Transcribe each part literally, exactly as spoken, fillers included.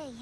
way.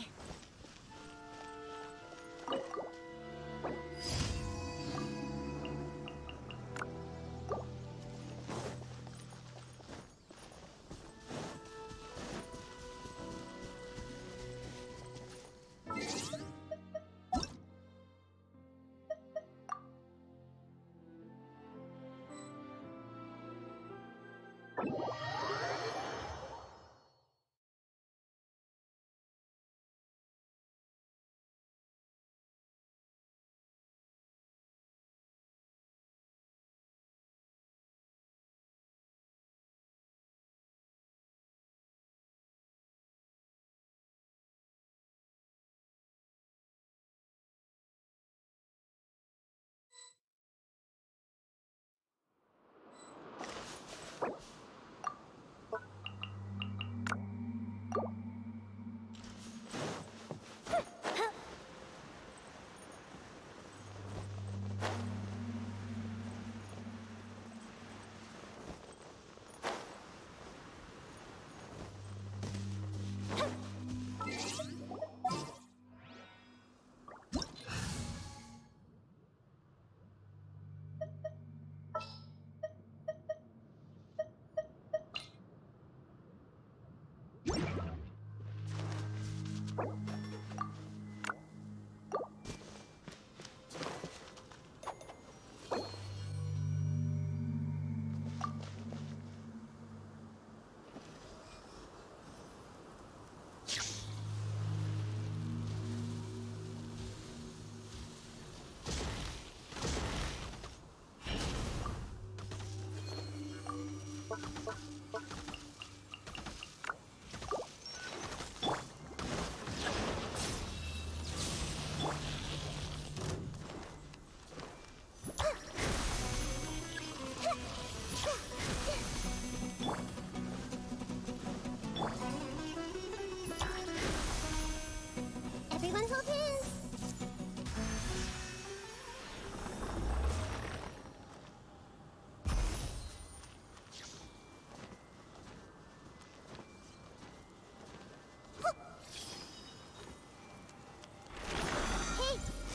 Everyone hold hands. Hey.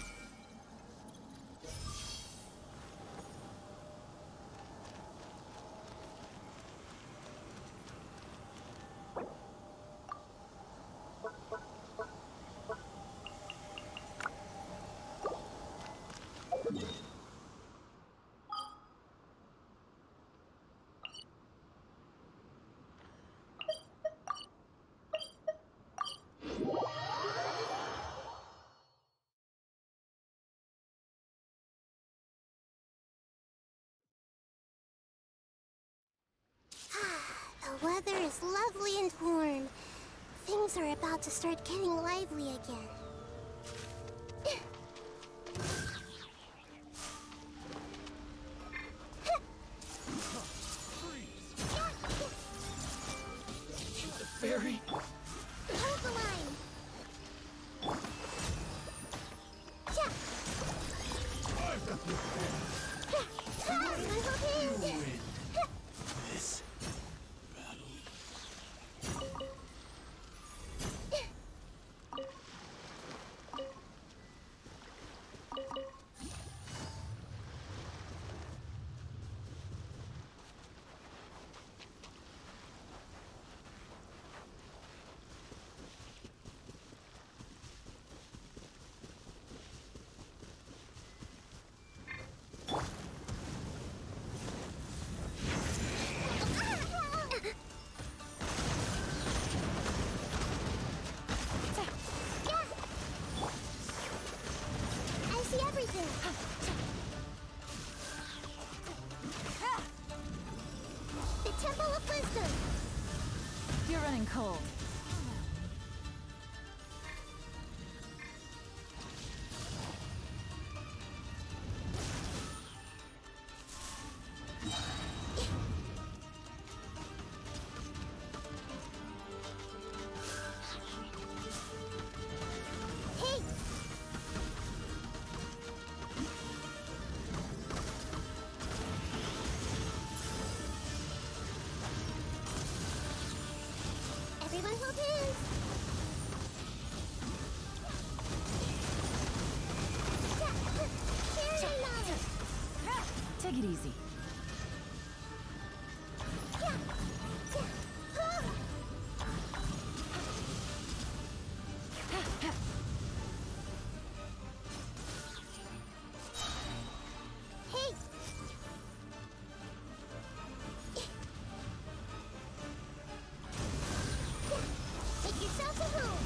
The weather is lovely and warm. Things are about to start getting lively again. Shoot the fairy! Hold the line! Yeah. I've got the fairy! Everyone hold hands! Win this battle. I see everything! The Temple of Wisdom! You're running cold. Hey! Everyone Take it easy. Hey! Take yourself a home!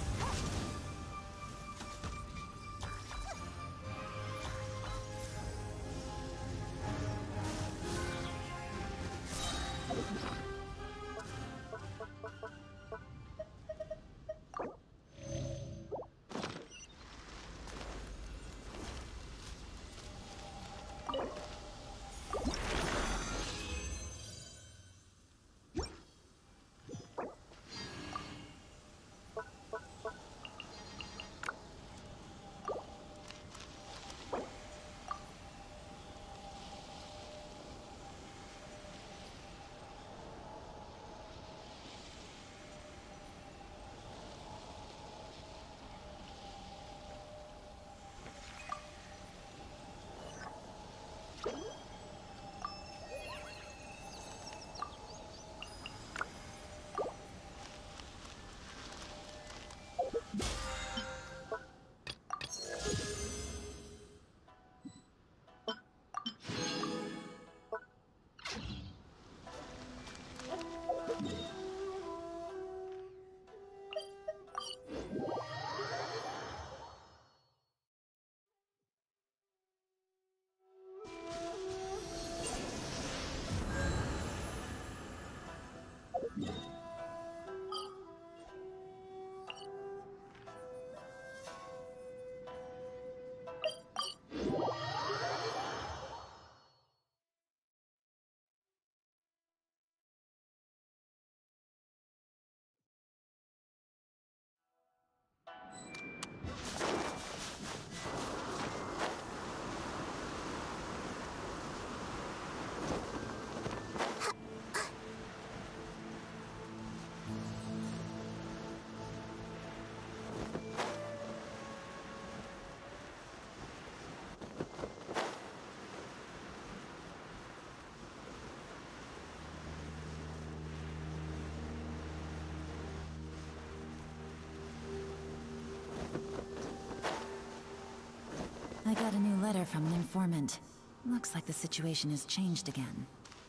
I got a new letter from an informant. Looks like the situation has changed again.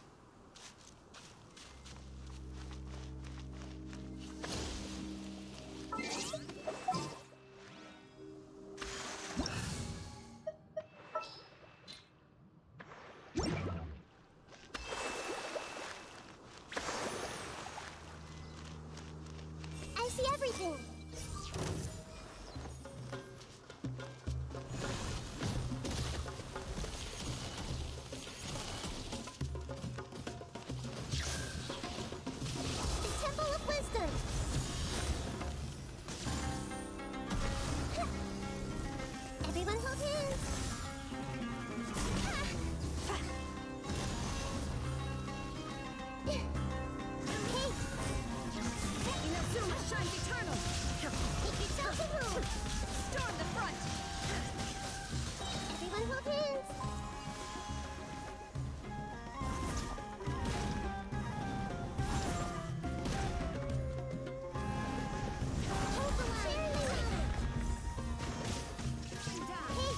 I see everything! The Temple of Wisdom! Everyone hold hands! Hey! Inazuma shines eternal! Take yourself to room! Storm the front! Everyone hold hands! Hold the line! Hey!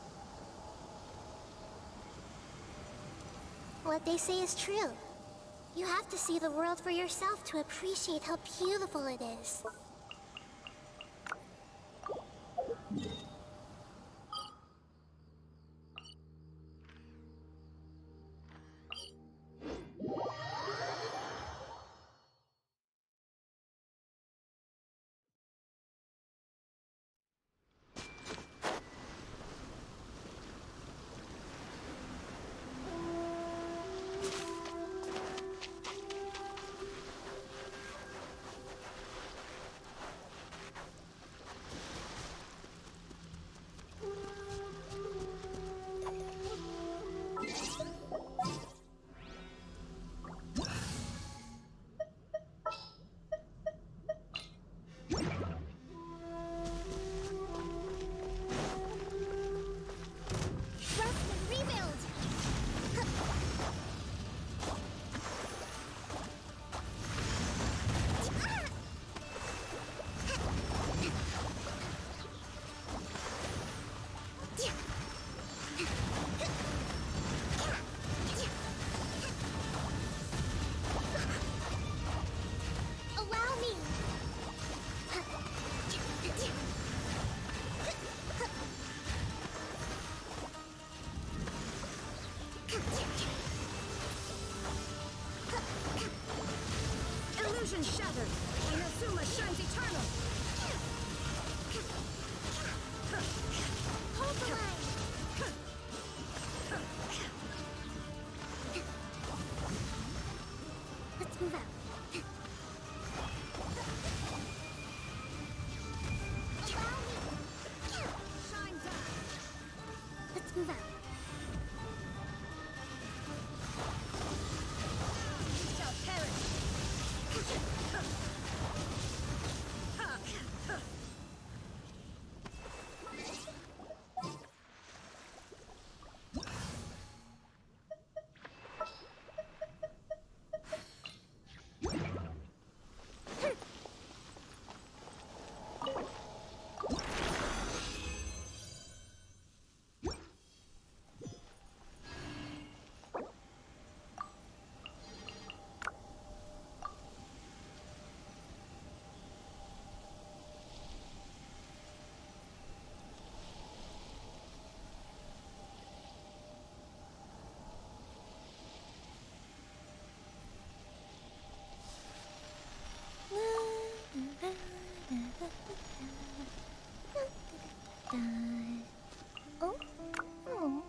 What they say is true. You have to see the world for yourself to appreciate how beautiful it is. Illusion shattered! Inazuma shines eternal! Hold the line! Let's move out. Allow me! Shine down! Let's move out. You shall perish! Oh? Oh.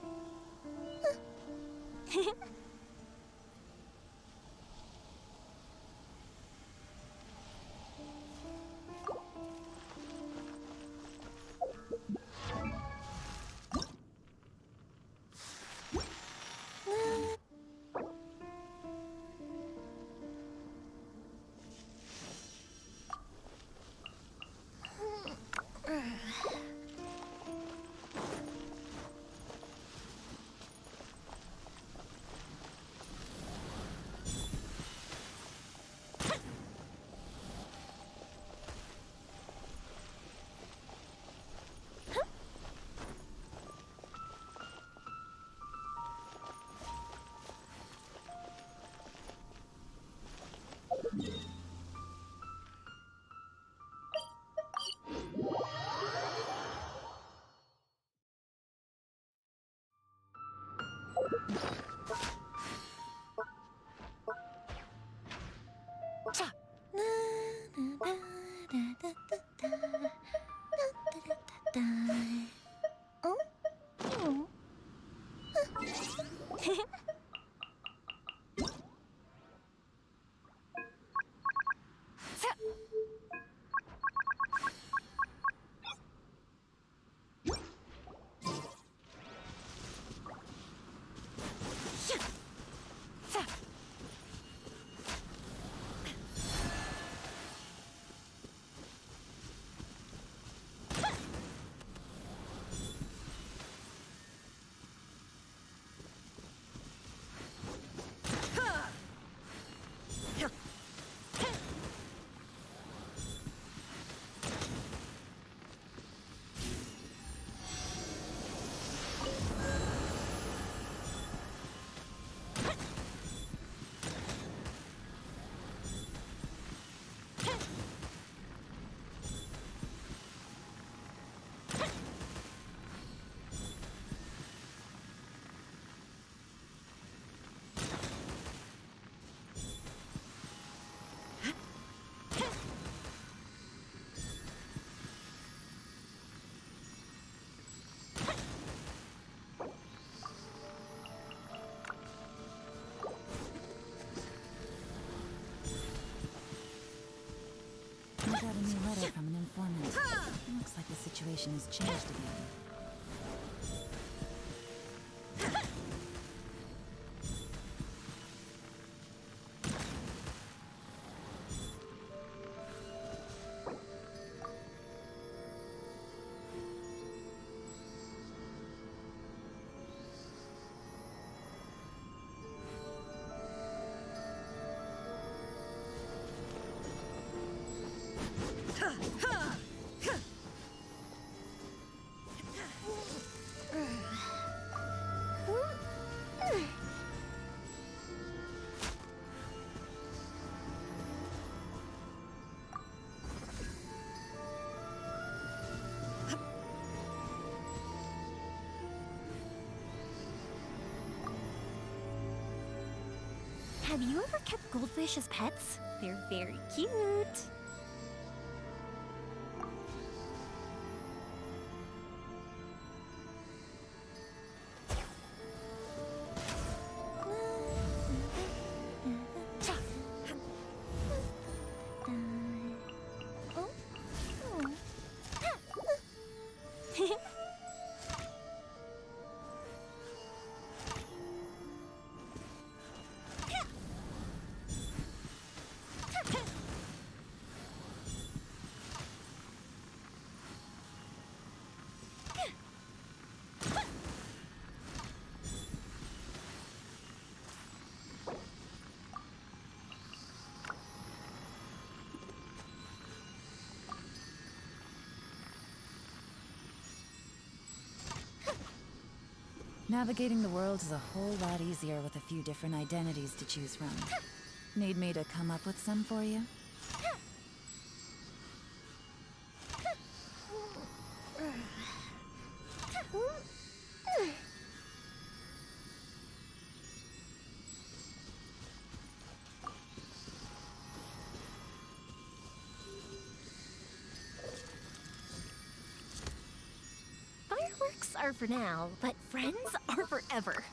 Oh? Oh. I got a new letter from an informant. Looks like the situation has changed again. Have you ever kept goldfish as pets? They're very cute. Navigating the world is a whole lot easier with a few different identities to choose from. Need me to come up with some for you? Fireworks are for now, but friends are forever.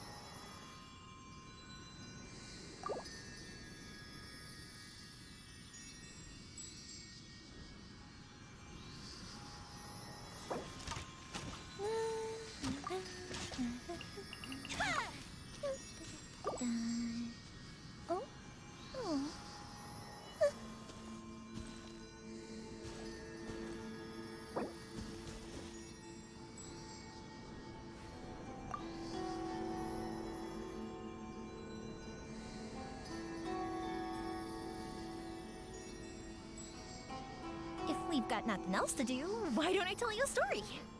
If we've got nothing else to do, why don't I tell you a story?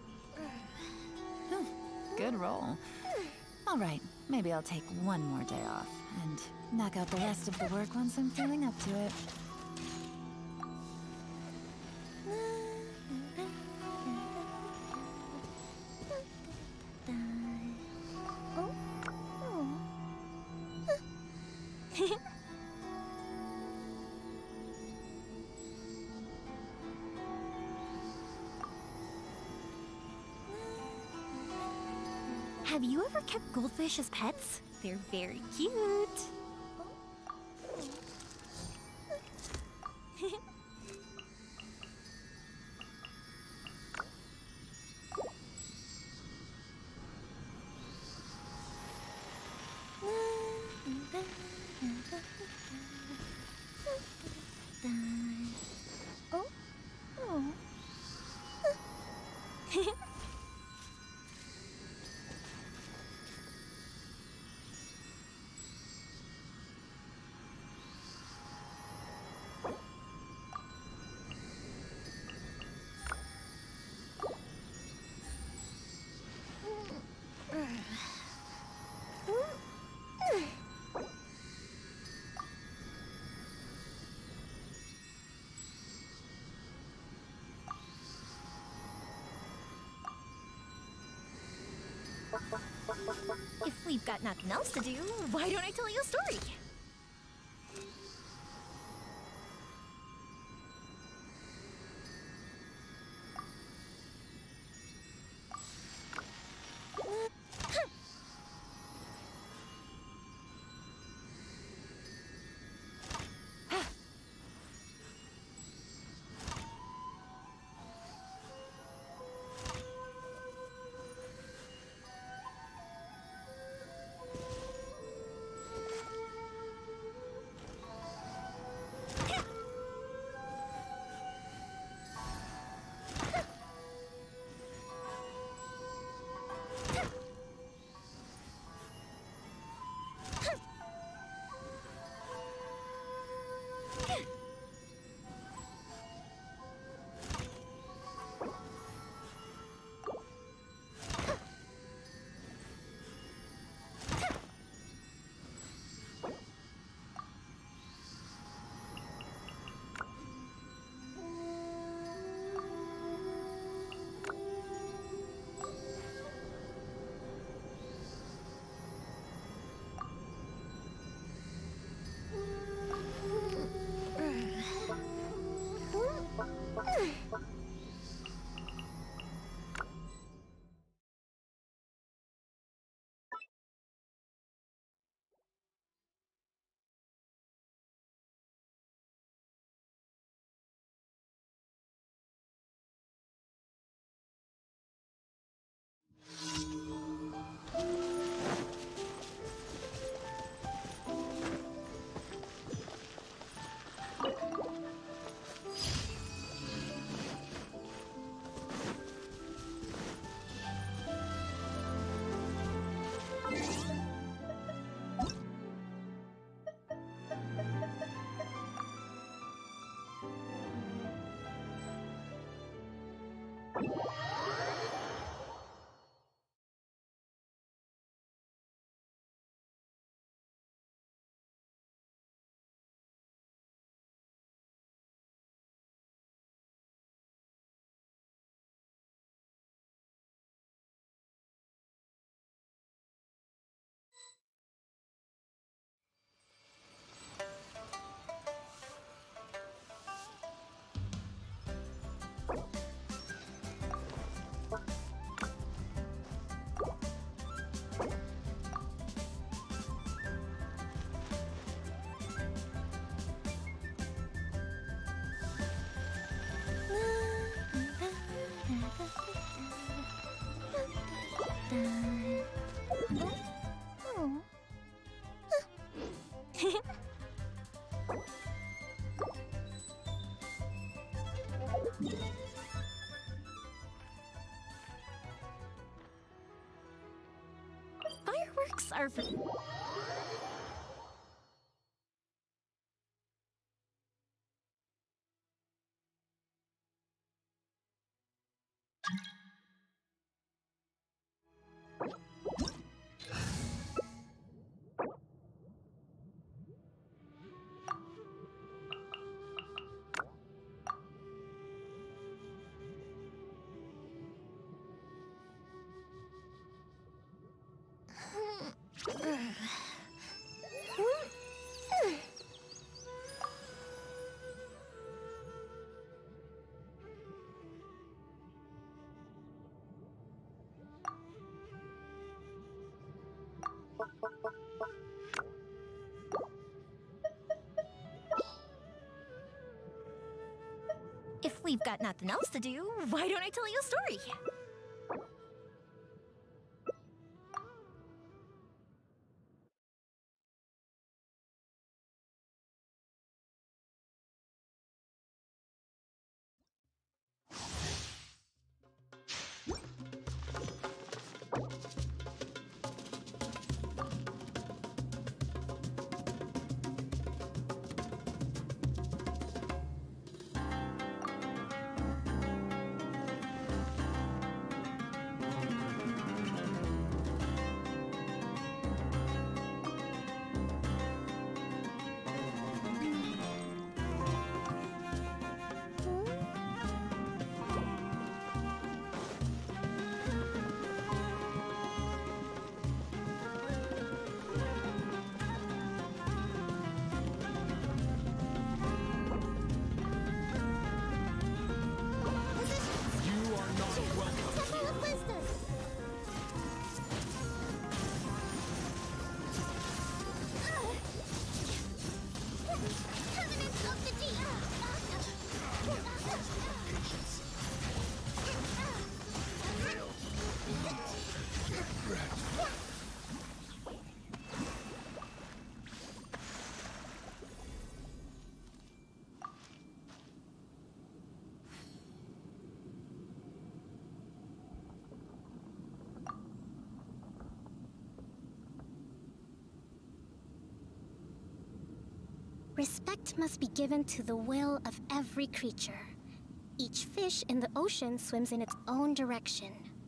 Good roll. All right, maybe I'll take one more day off and knock out the rest of the work once I'm feeling up to it. Have you ever kept goldfish as pets? They're very cute. Oh, oh. If we've got nothing else to do, why don't I tell you a story? Fireworks are for... If we've got nothing else to do, why don't I tell you a story? Respect must be given to the will of every creature. Each fish in the ocean swims in its own direction.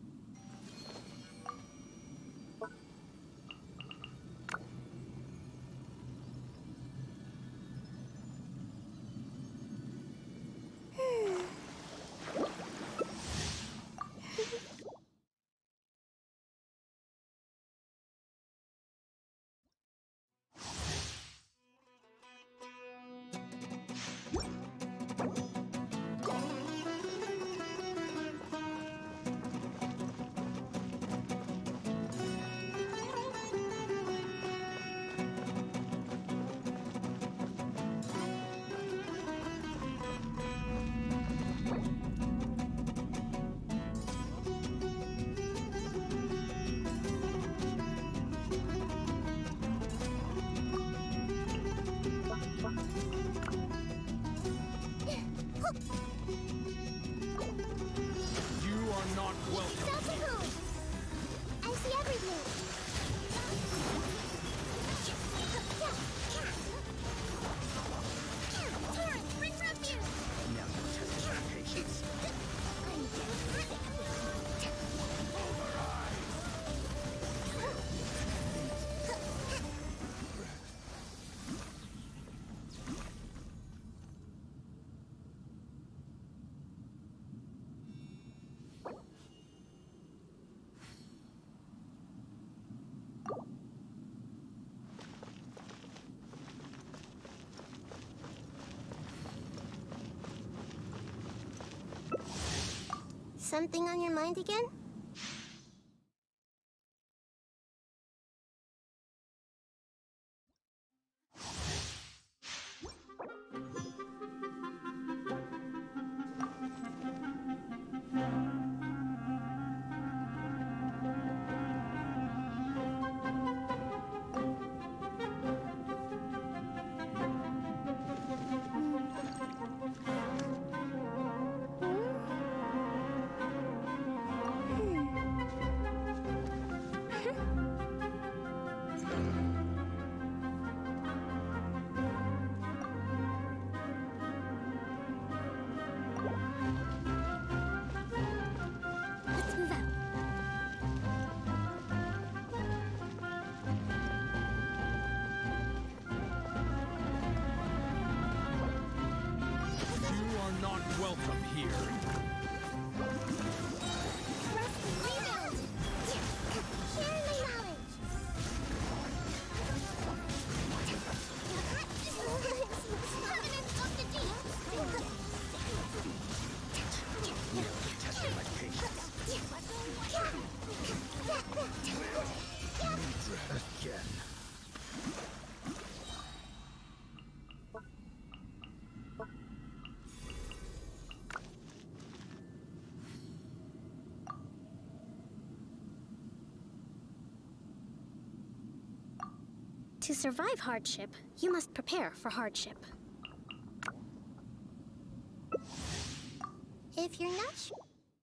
Something on your mind again? welcome here. Rebuild! Share my knowledge! Covenant of the deep! Testing my patience. Again. To survive hardship, you must prepare for hardship. If you're not sure...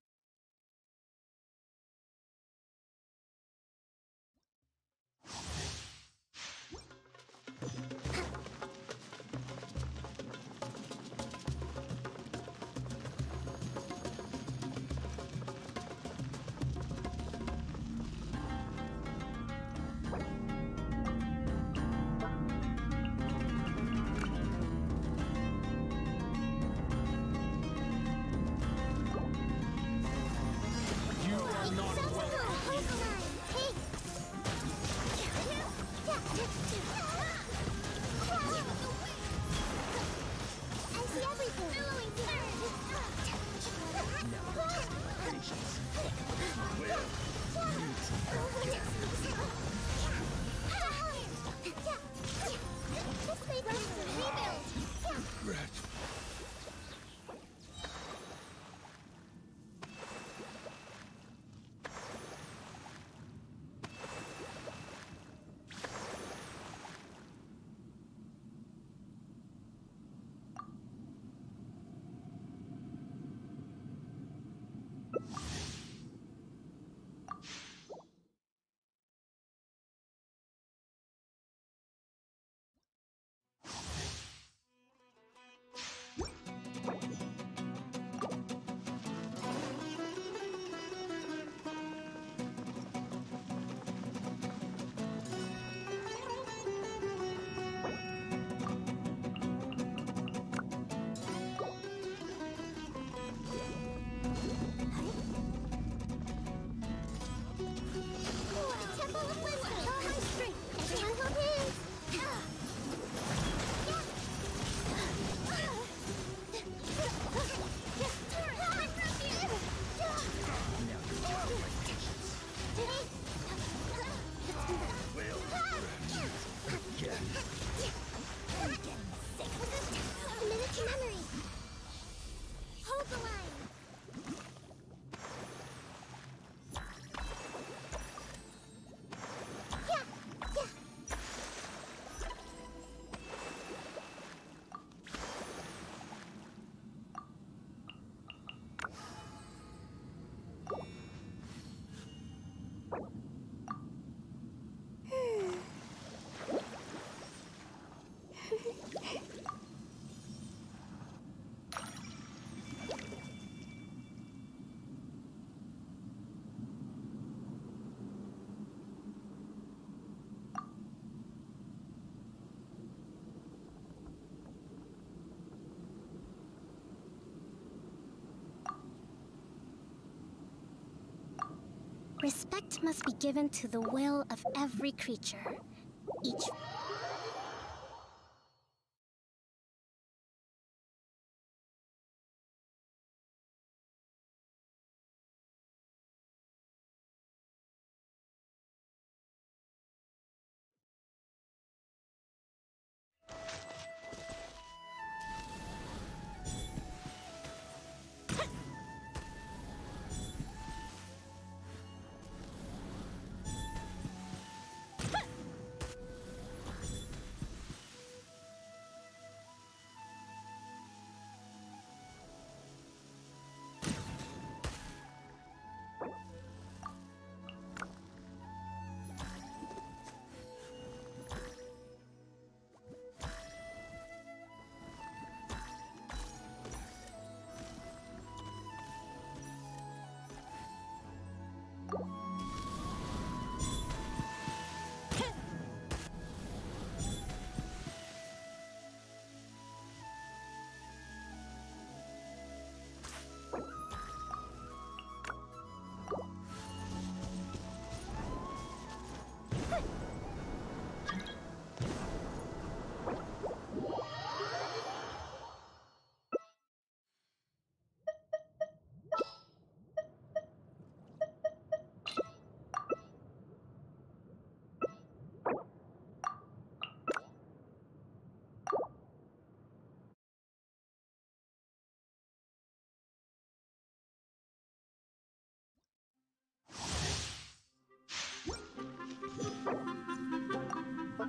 Respect must be given to the will of every creature. Each...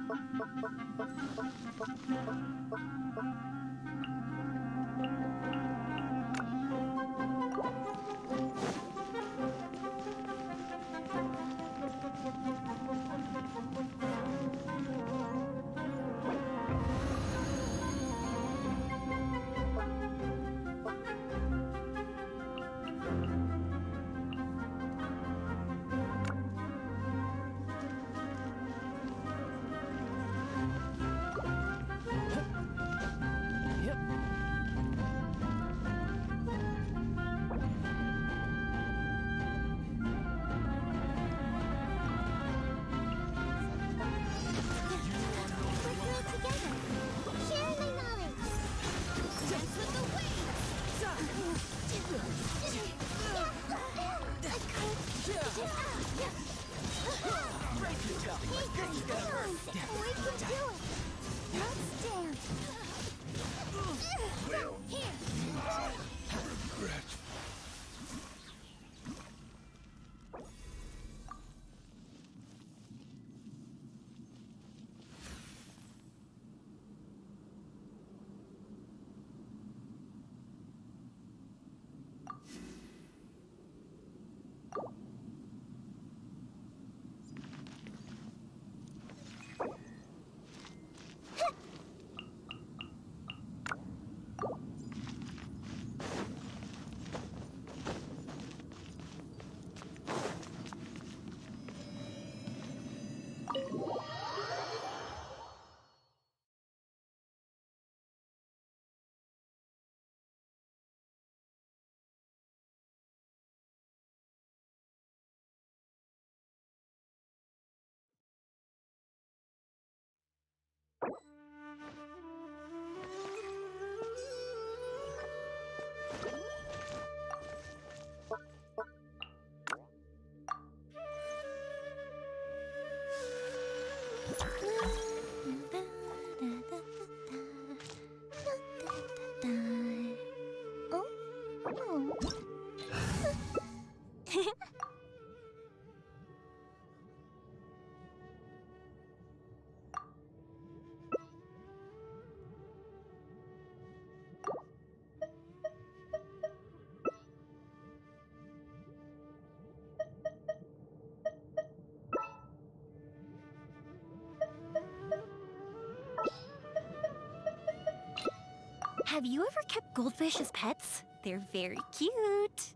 Have you ever kept goldfish as pets? They're very cute.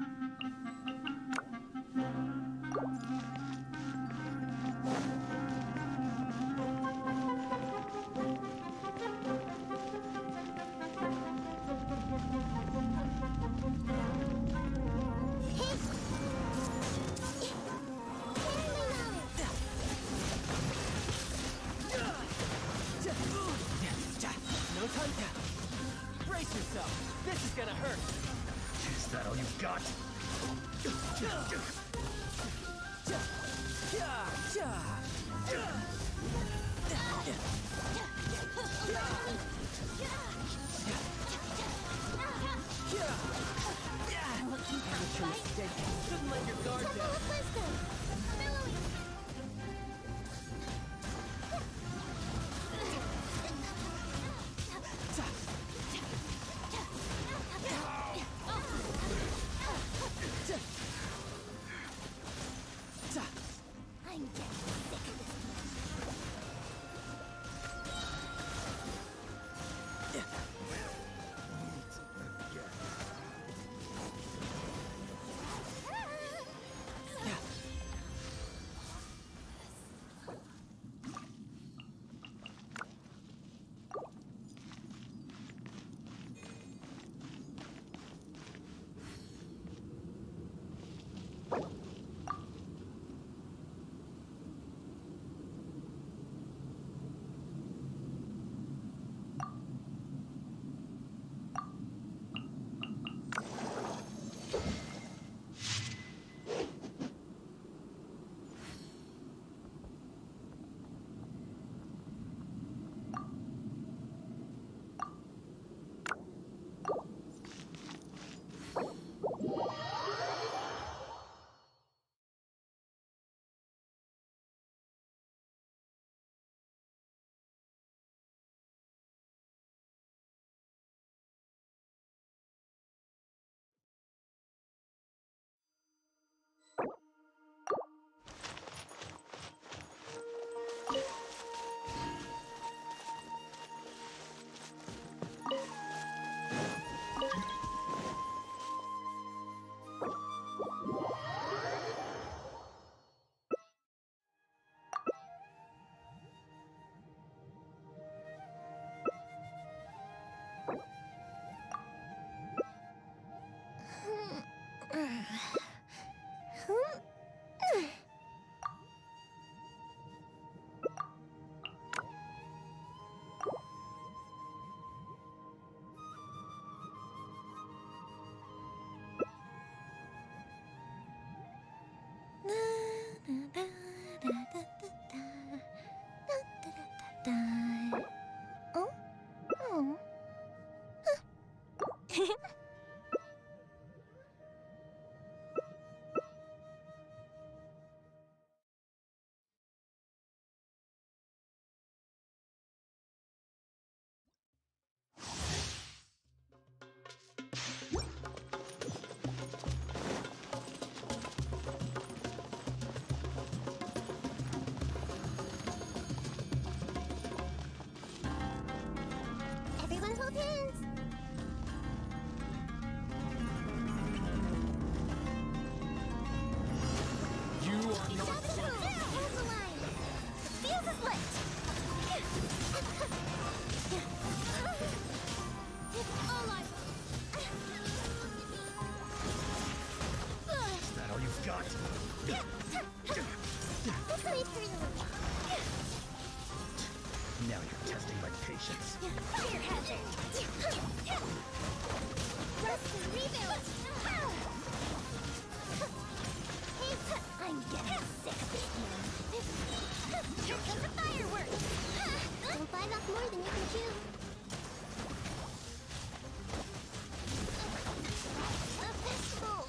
No time to brace yourself. This is gonna hurt. Is that all you've got? Shouldn't let your guard down. I'm getting sick of this. Oh? Oh. Everyone hold hands. You are not. Stop the move. Hold the line. The fuse is lit. All I. Is that all you've got? Let's wait for you. Now you're testing my patience. Fire hazard. Rest and rebuild. I'm getting sick of this game. Here comes the fireworks. Don't bite off more than you can chew. A festival.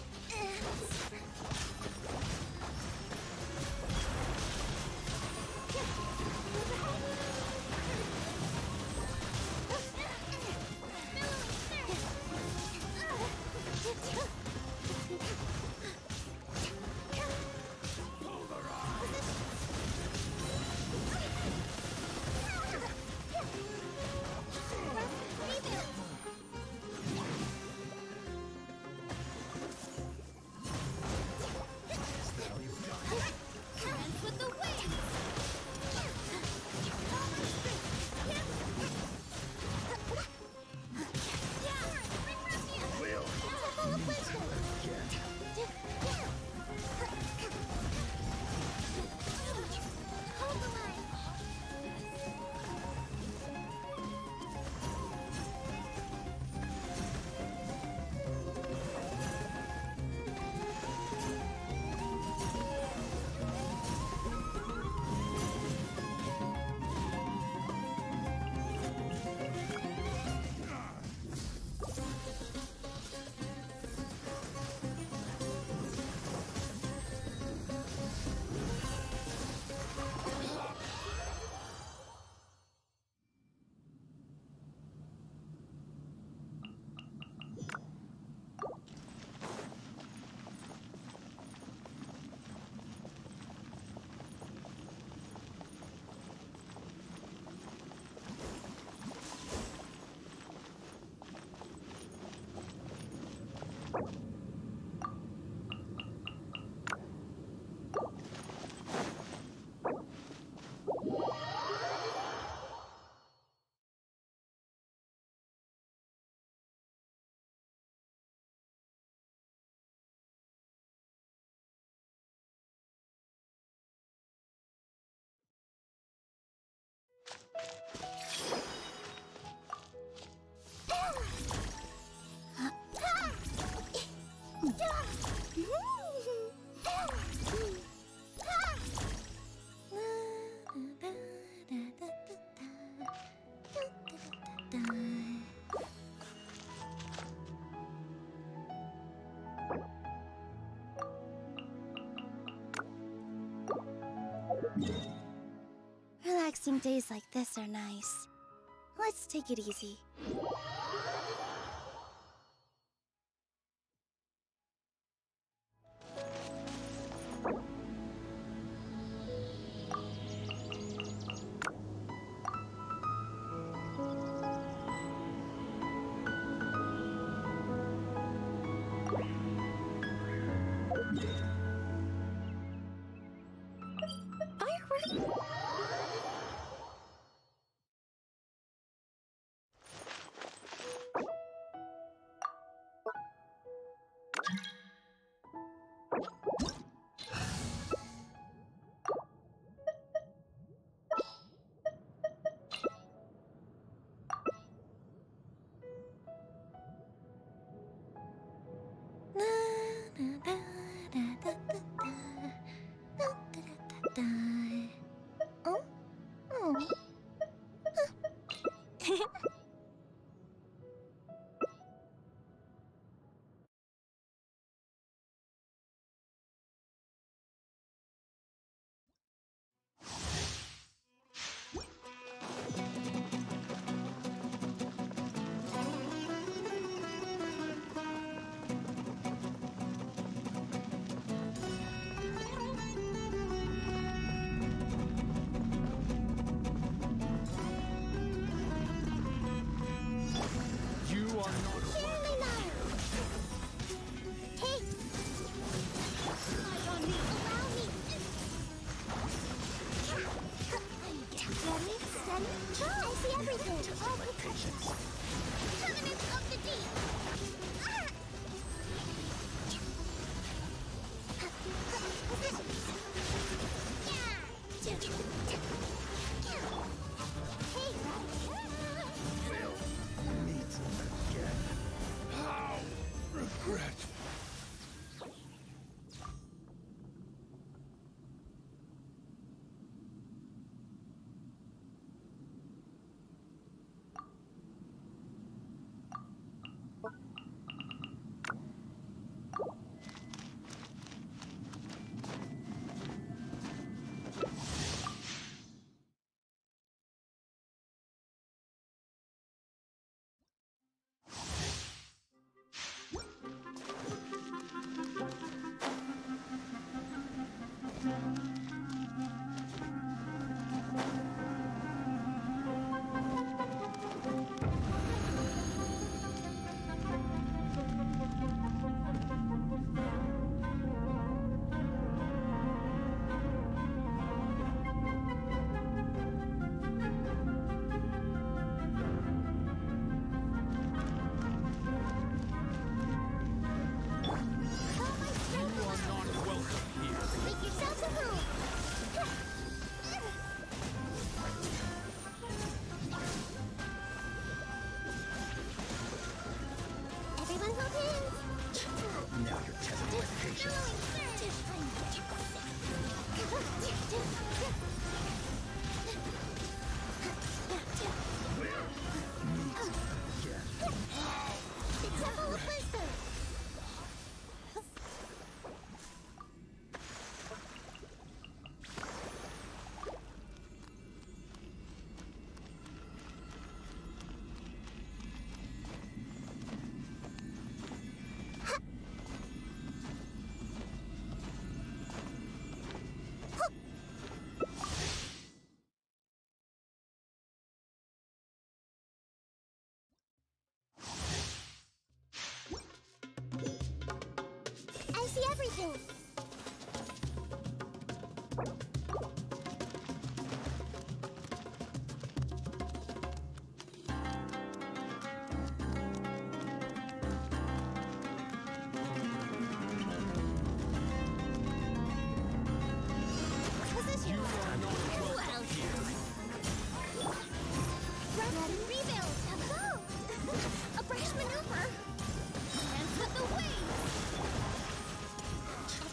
Days like this are nice. Let's take it easy. Oh? Oh. You are not Surely not. Hey! Allow me. Ready, steady, try. I see everything. tested my patience. Covenants of the deep. Ah! Yeah. Hey. We'll meet again. How regret. Make yourselves at home. Everyone hold hands. Now you're testing my patience. The Temple of Wisdom. I see everything. Position. Well, ready, rebuild. A fresh maneuver. And put the wings.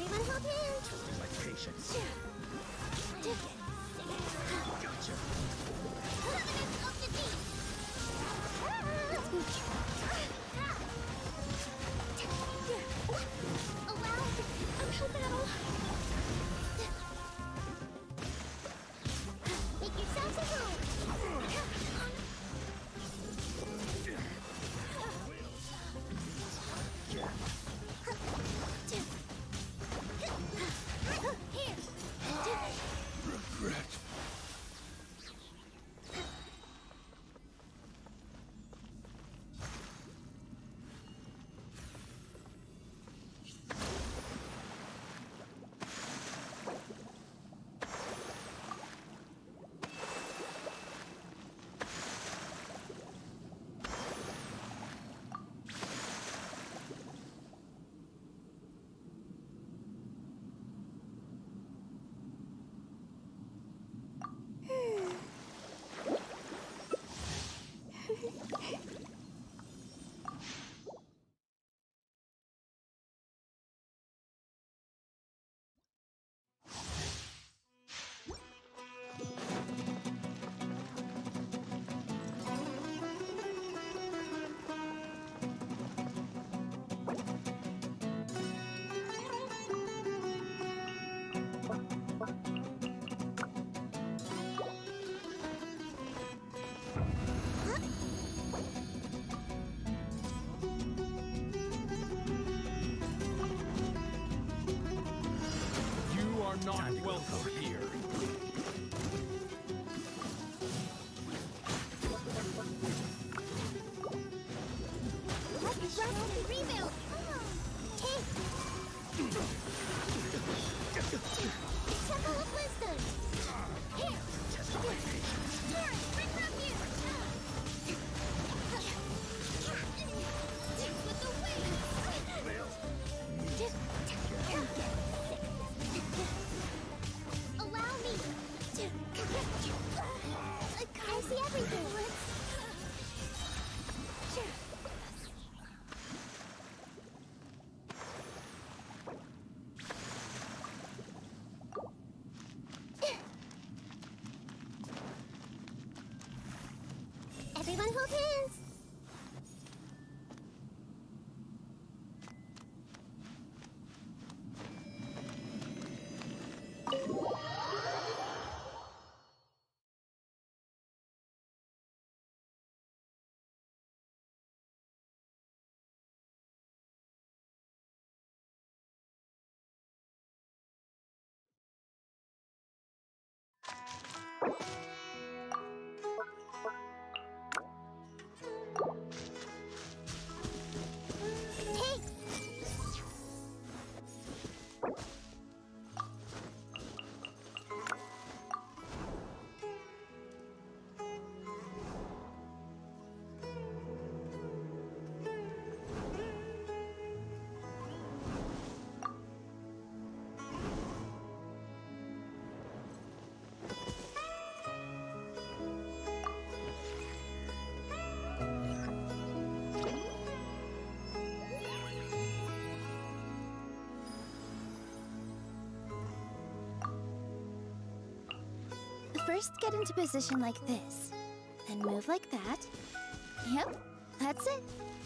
You are not welcome here. Let the rest rebuild. Take. Temple of Wisdom. Here. Here, bring them here. Dance with the wind. Allow me. I see everything. Everyone hold hands. Take. First, get into position like this. Then move like that. Yep, that's it.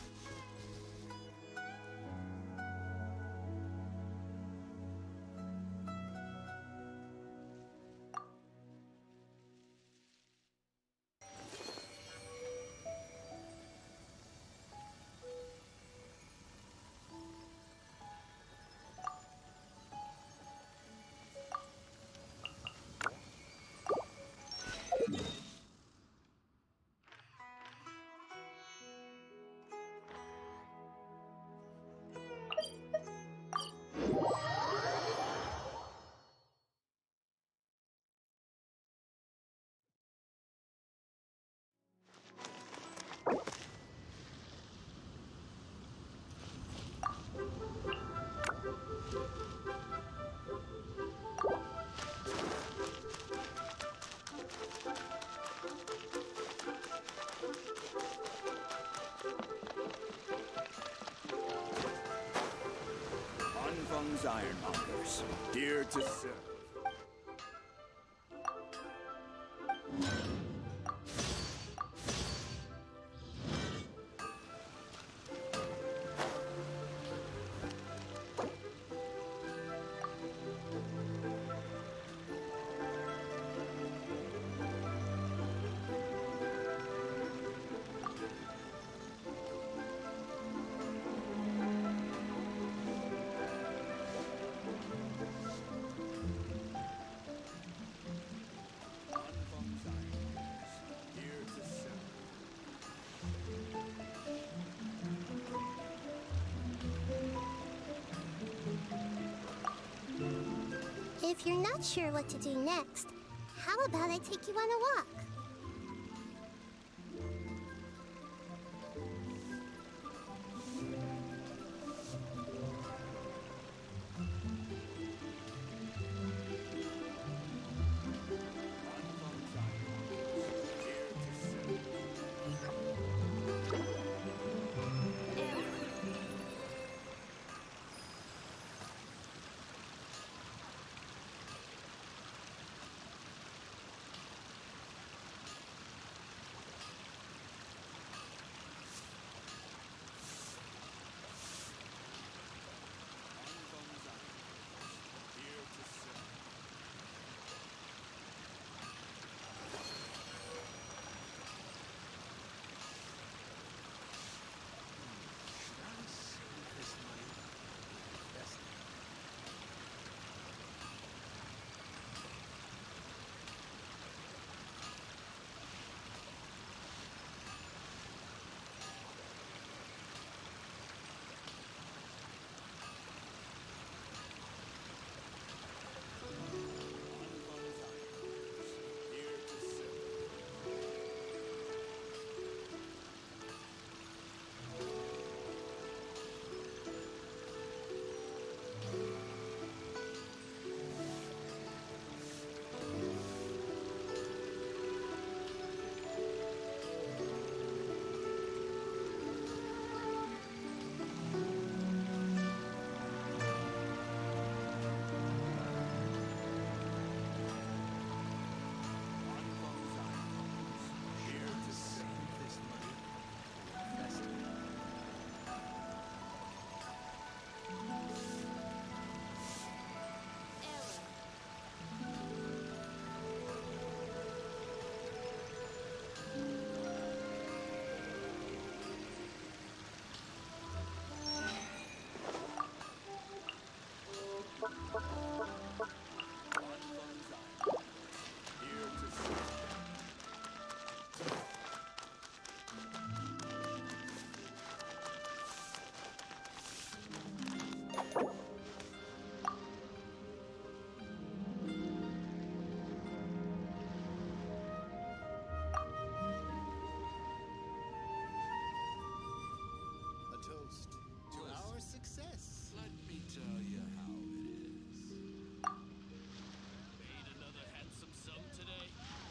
Anfang's Ironmongers, here to serve. Anfang's Ironmongers, here to serve. If you're not sure what to do next, how about I take you on a walk? Anfang's Ironmongers, here to serve.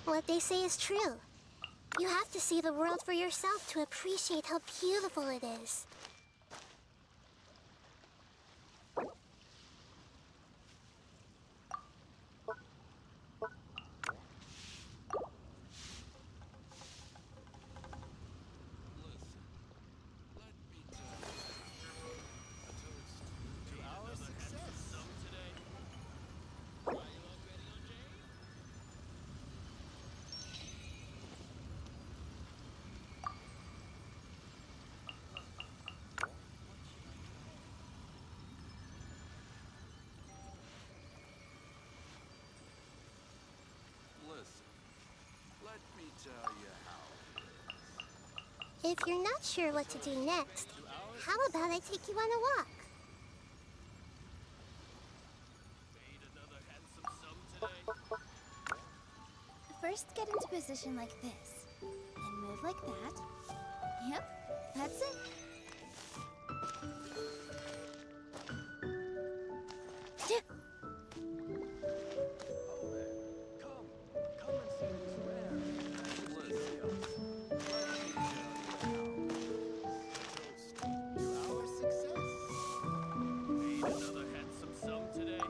What they say is true. You have to see the world for yourself to appreciate how beautiful it is. Let me tell you how. If you're not sure what to do next, how about I take you on a walk? First, get into position like this. Then move like that. Yep, that's it. Come, come and see this rare. To our success. Made another handsome sum today.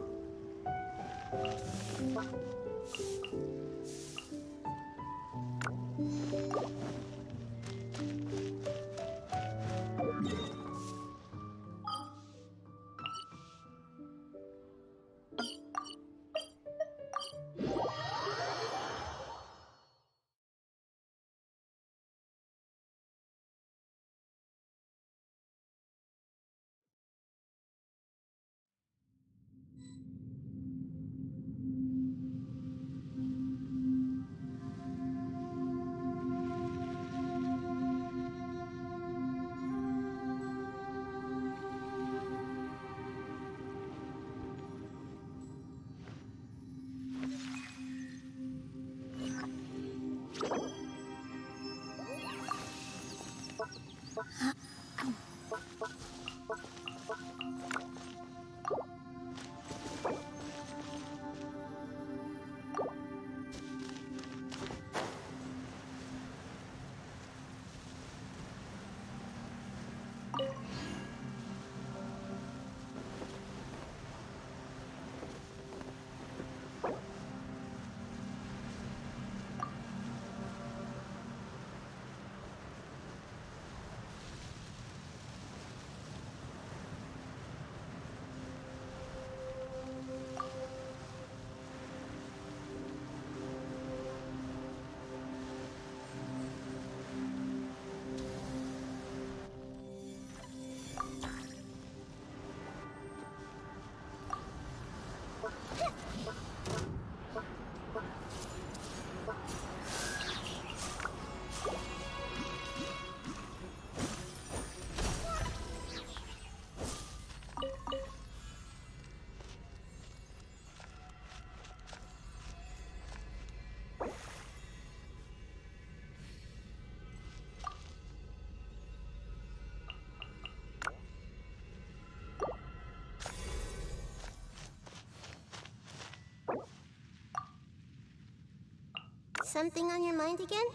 Something on your mind again?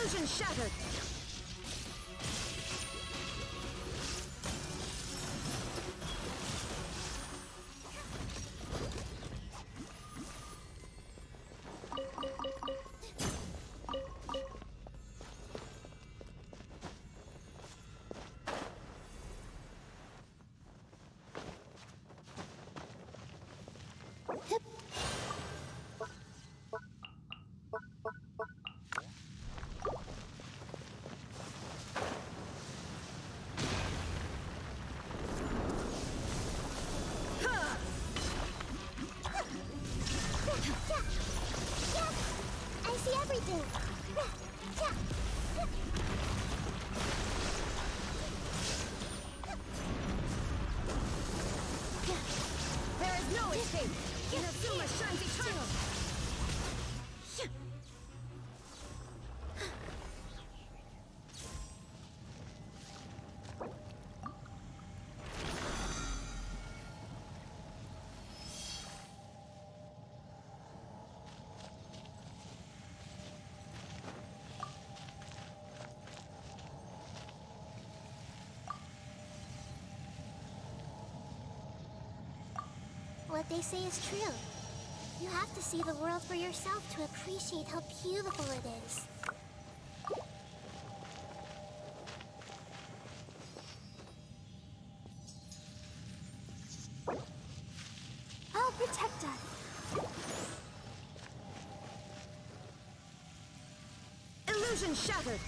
Illusion shattered! I see everything. There is no escape! Inazuma shines eternal! What they say is true. You have to see the world for yourself to appreciate how beautiful it is. I'll protect us. Illusion shattered!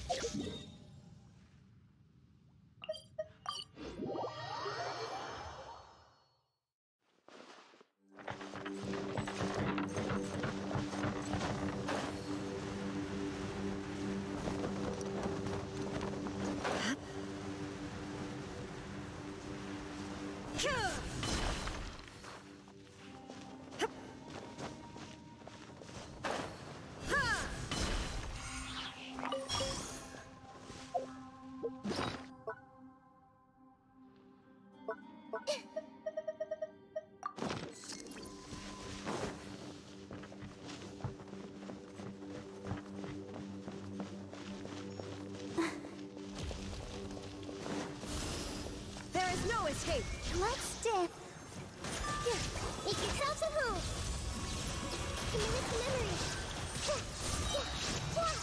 There is no escape! Let's dip. Here, make yourselves at home. Commit it to memory. Yeah, yeah, yeah.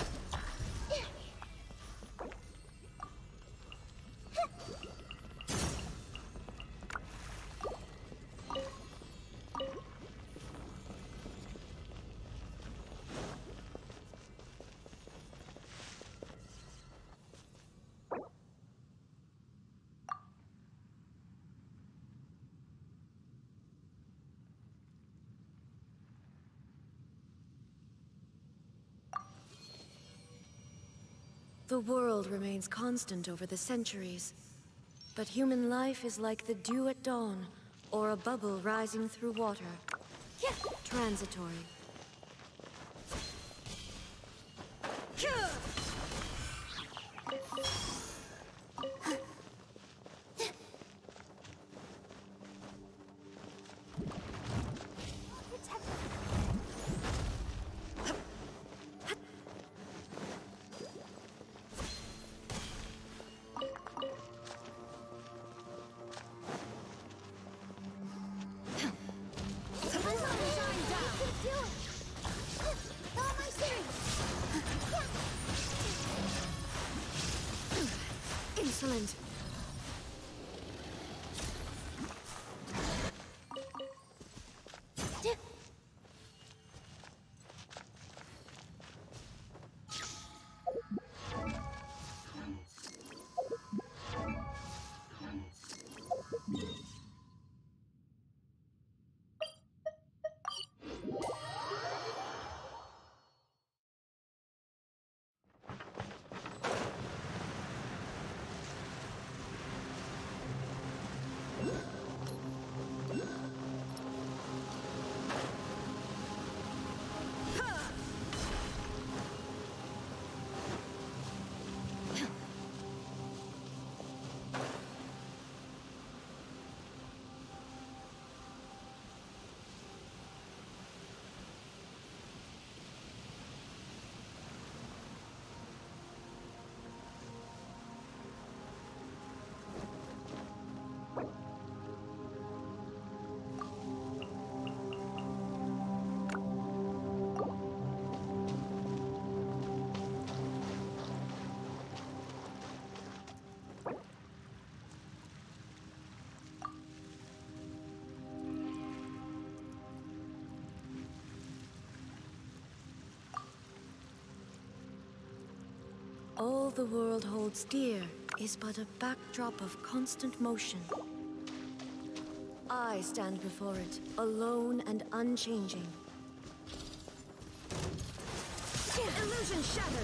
The world remains constant over the centuries, but human life is like the dew at dawn, or a bubble rising through water. Transitory. Insolent. All the world holds dear is but a backdrop of constant motion. I stand before it, alone and unchanging. Illusion shattered!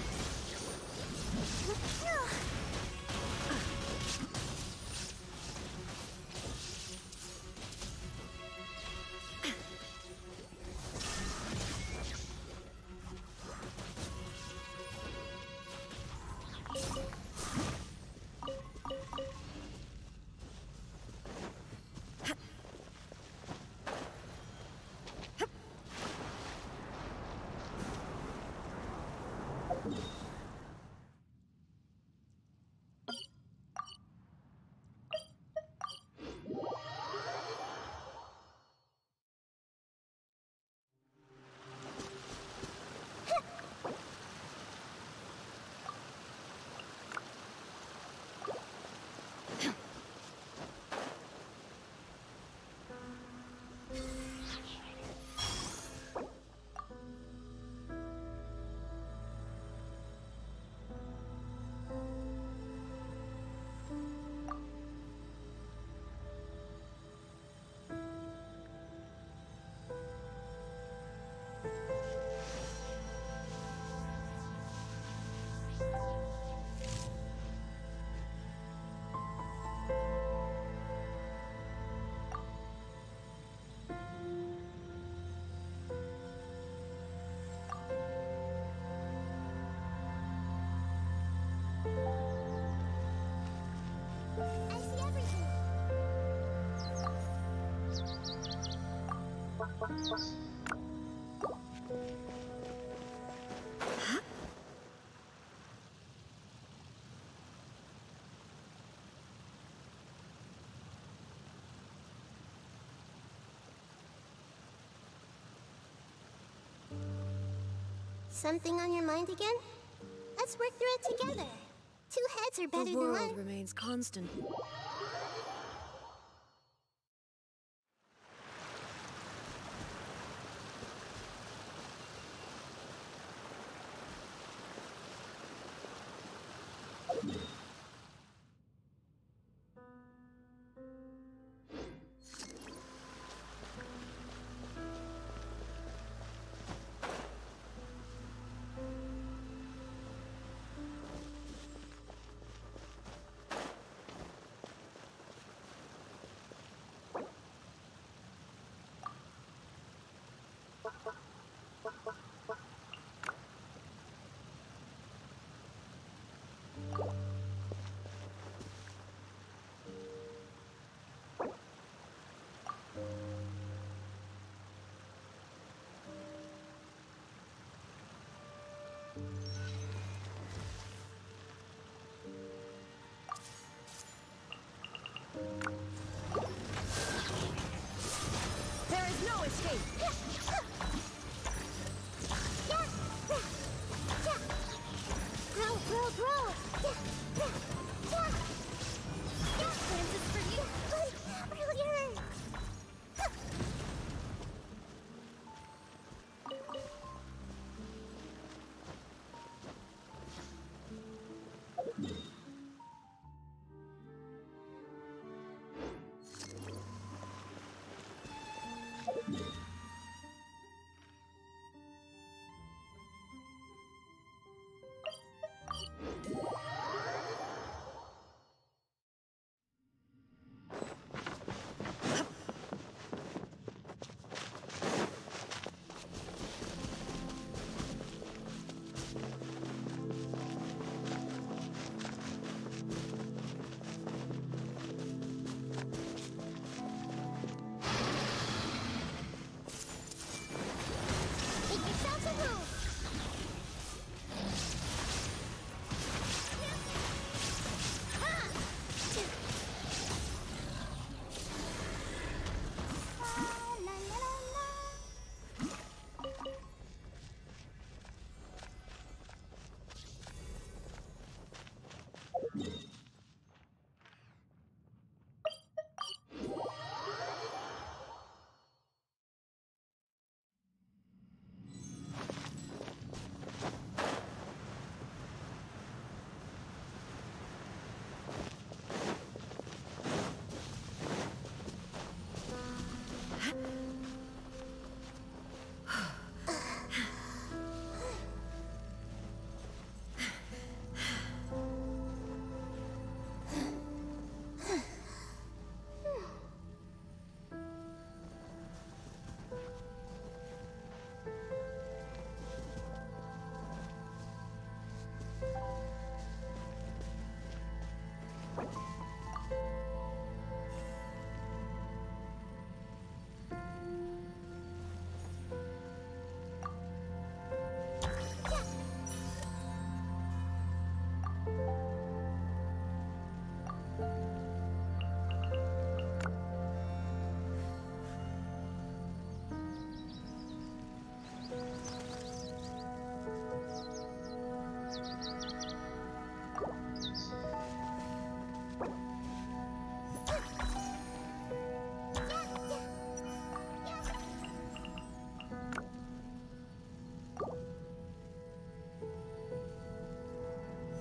I see everything. Something on your mind again? Let's work through it together. Two heads are better The than world one. remains constant.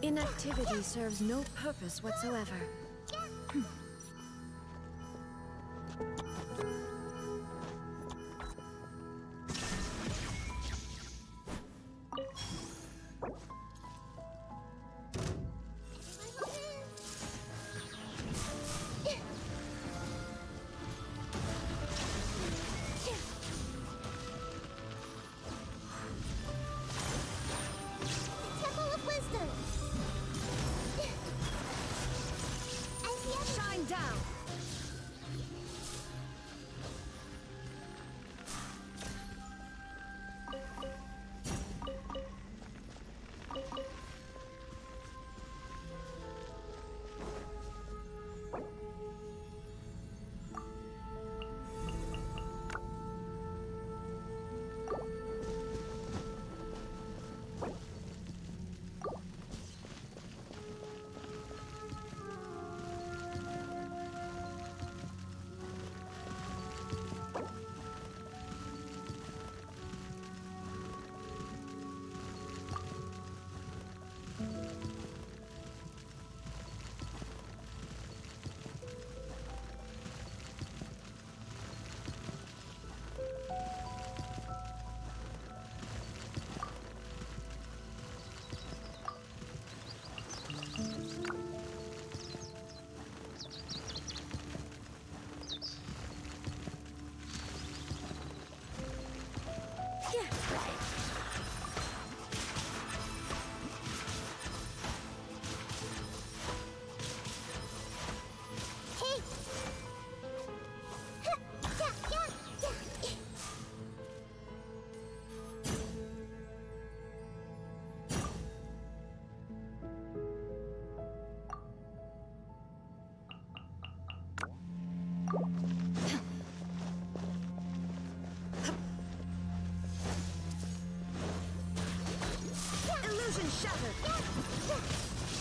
Inactivity serves no purpose whatsoever. Temple of Wisdom. As the other Shine down! Hey. Huh. Yeah, yeah, yeah. Illusion shattered!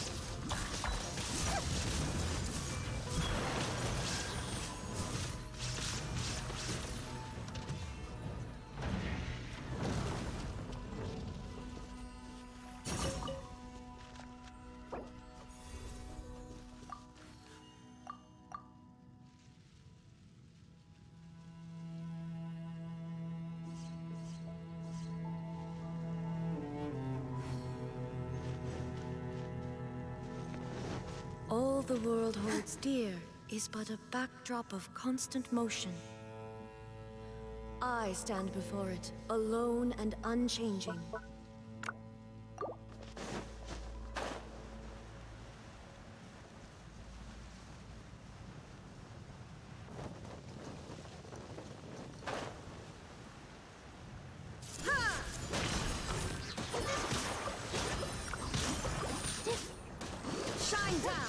All the world holds dear is but a backdrop of constant motion. I stand before it, alone and unchanging. Shine down!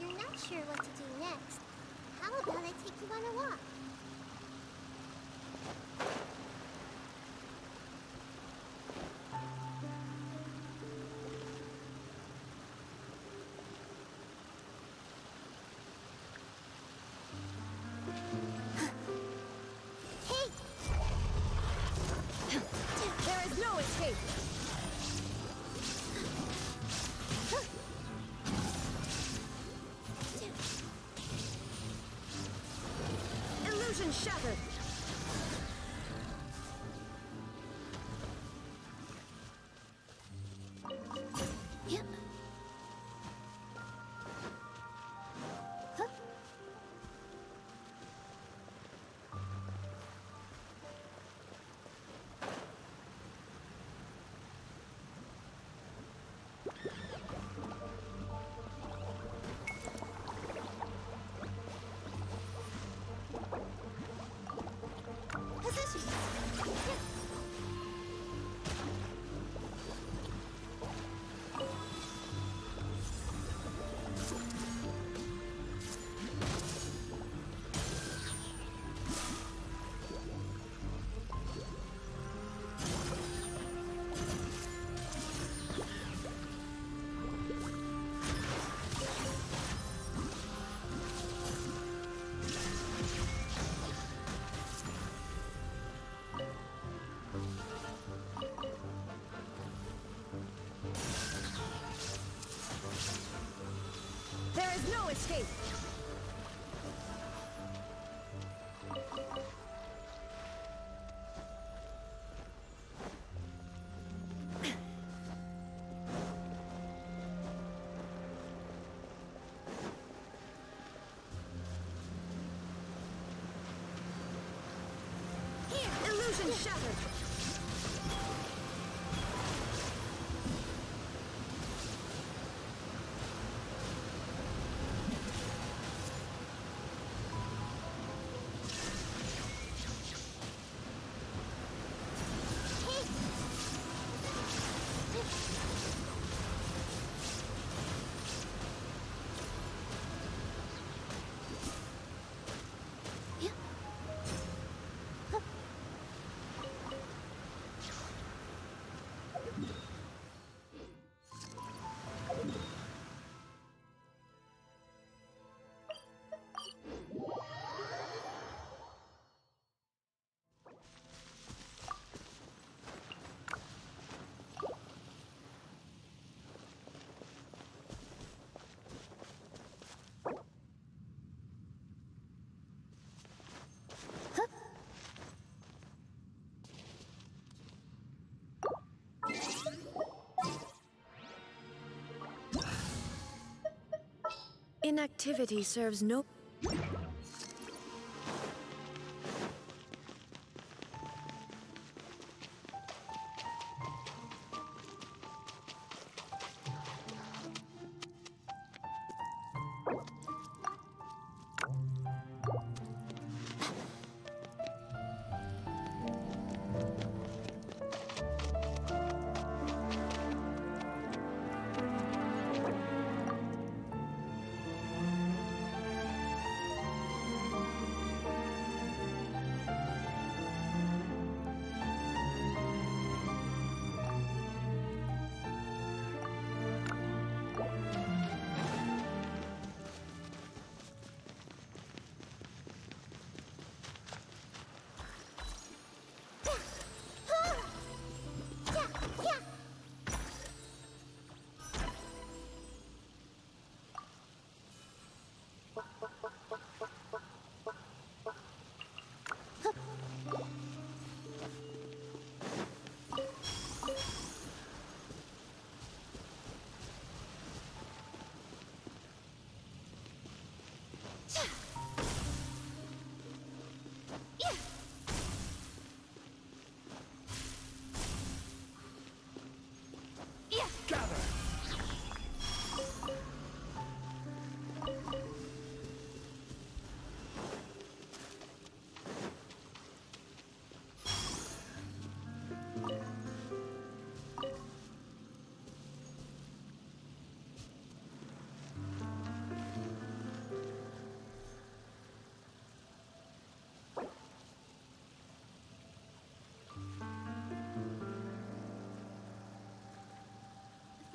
you're not sure what to do next, how about I take you on a walk? There is no escape! Illusion shattered! Yep. Huh? Position. There is no escape! Here! Illusion shattered! Inactivity serves no...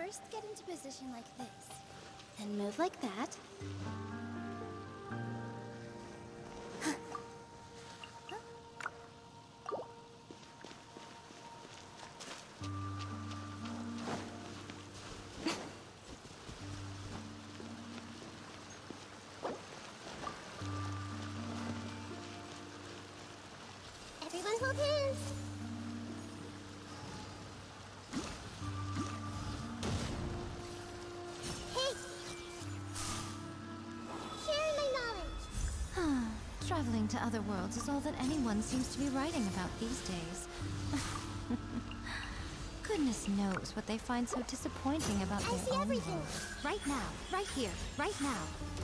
first get into position like this. Then move like that. Everyone hold hands. Hey! Share my knowledge. Traveling to other worlds is all that anyone seems to be writing about these days. Goodness knows what they find so disappointing about I their see own everything. world. Right now, right here, right now.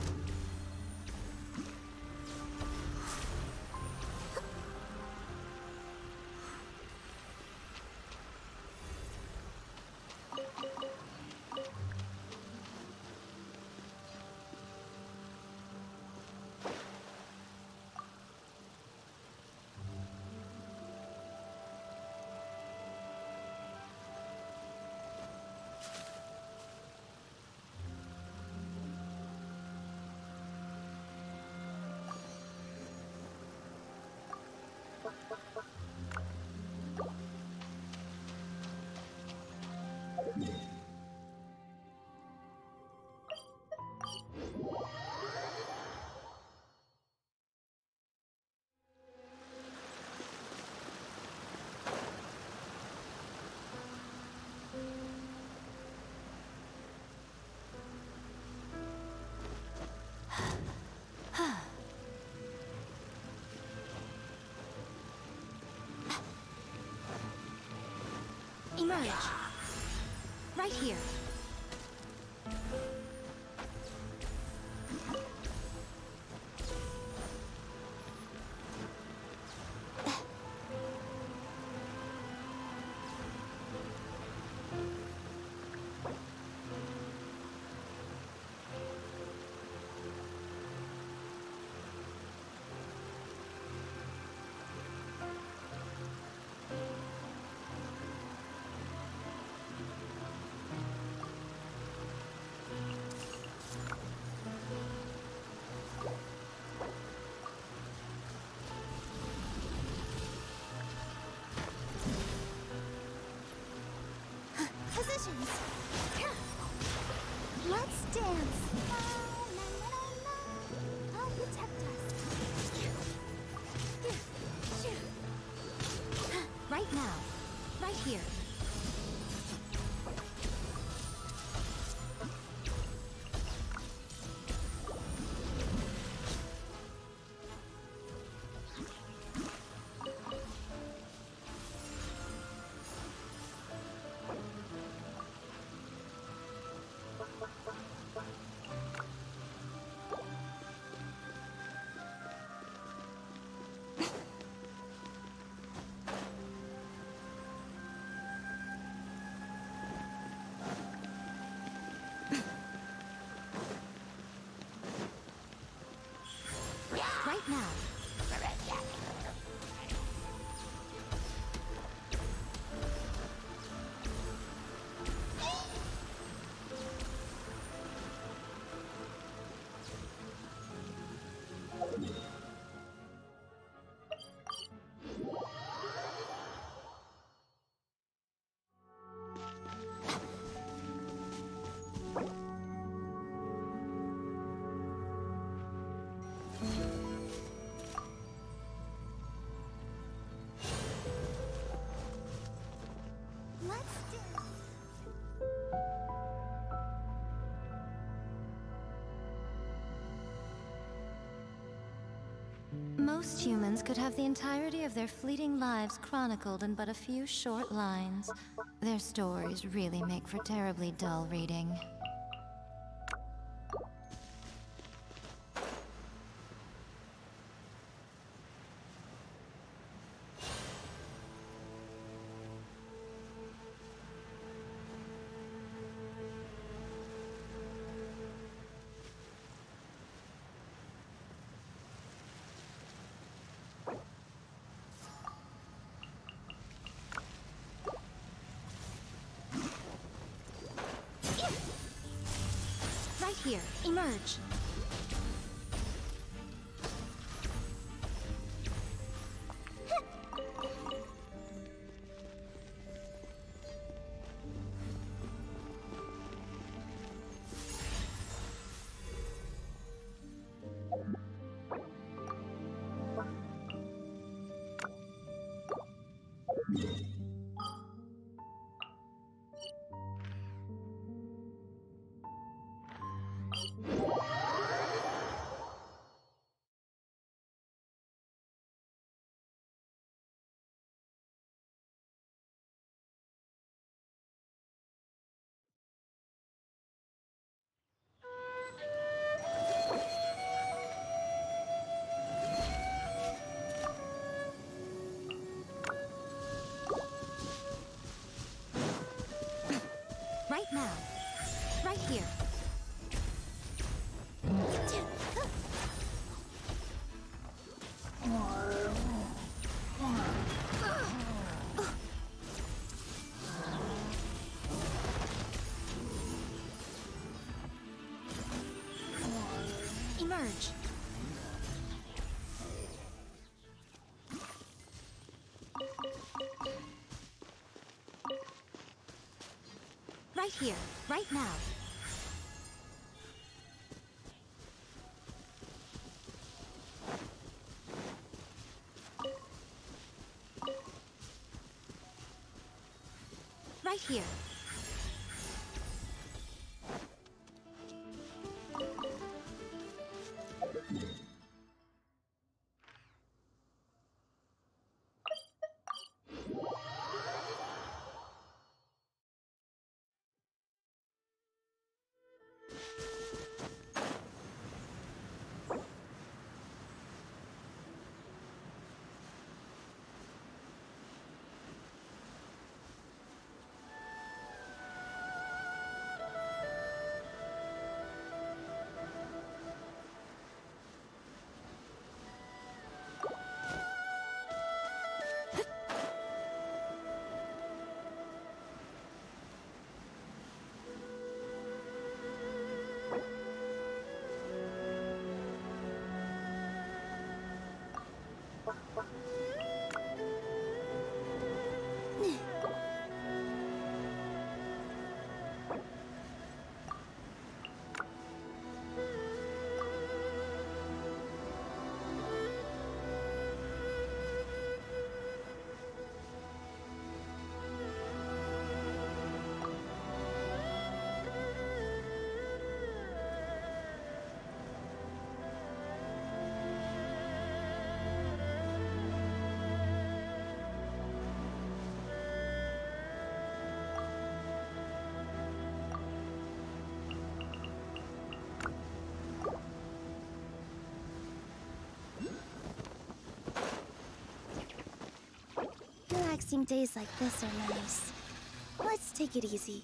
Emerge. Right here. Positions. Let's dance. La, la, la, la, la. I'll protect us. Right now. Right here. Right now. Let's dance. Most humans could have the entirety of their fleeting lives chronicled in but a few short lines. Their stories really make for terribly dull reading. here. Emerge. Right now. Right here. Emerge. Right here, right now. Right here. Relaxing days like this are nice. Let's take it easy.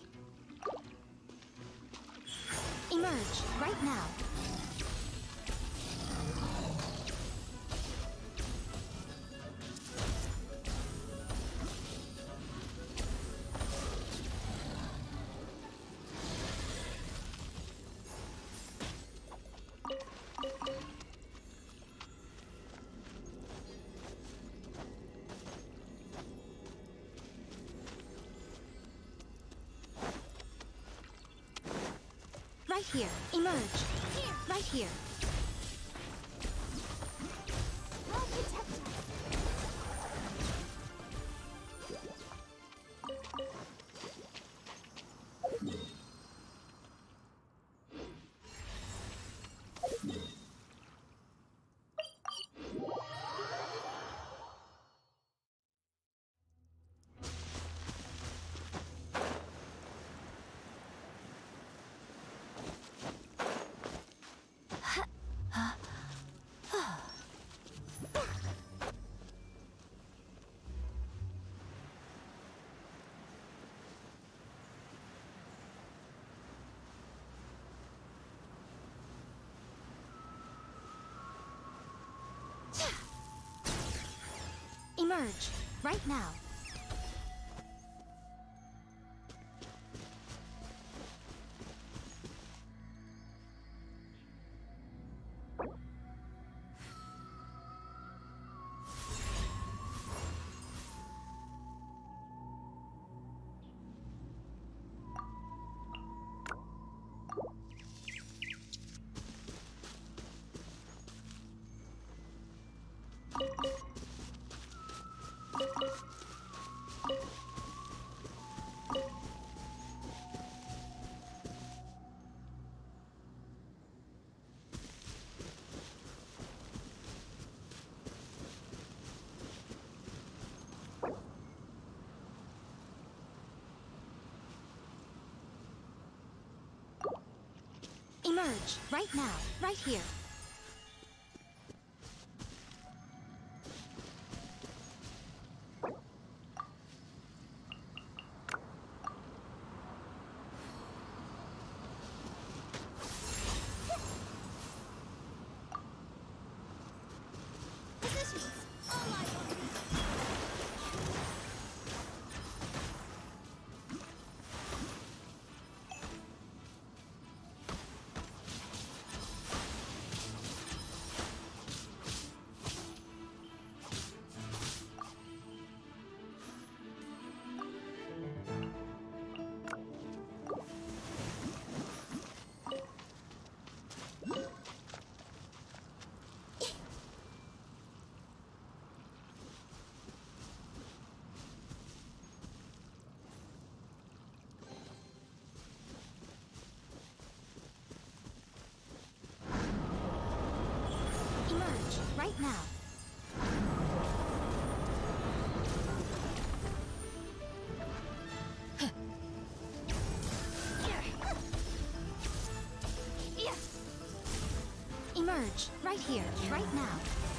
Emerge, right now. Right here. Emerge. Here. Right here. Emerge, right now. Emerge, right now, right here. Positions. All eyes on me. Emerge, right now. Emerge, right here, right now.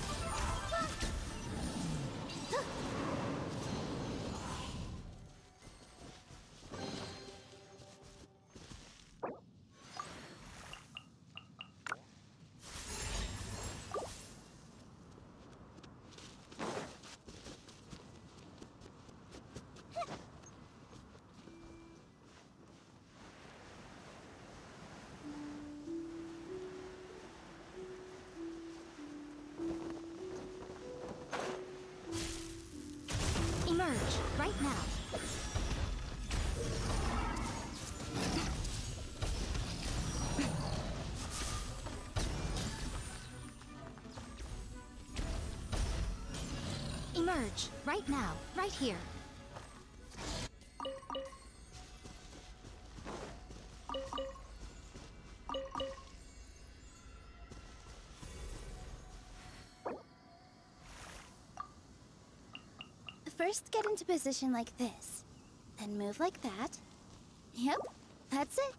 Emerge, right now. Emerge, right now, right here. First get into position like this, then move like that. Yep, that's it.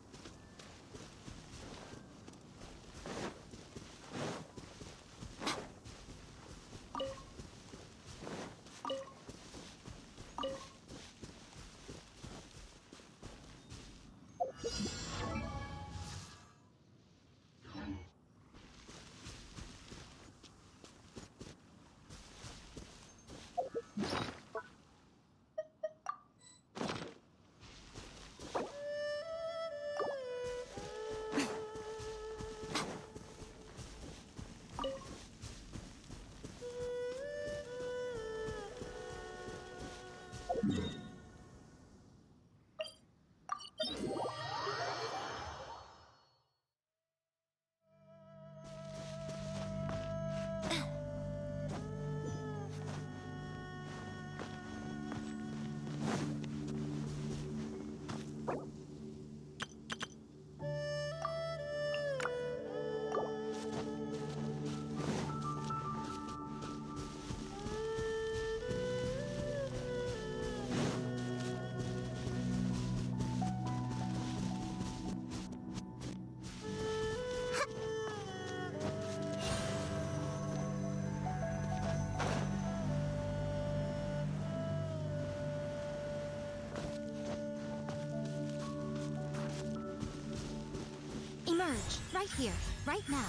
Emerge, right here, right now.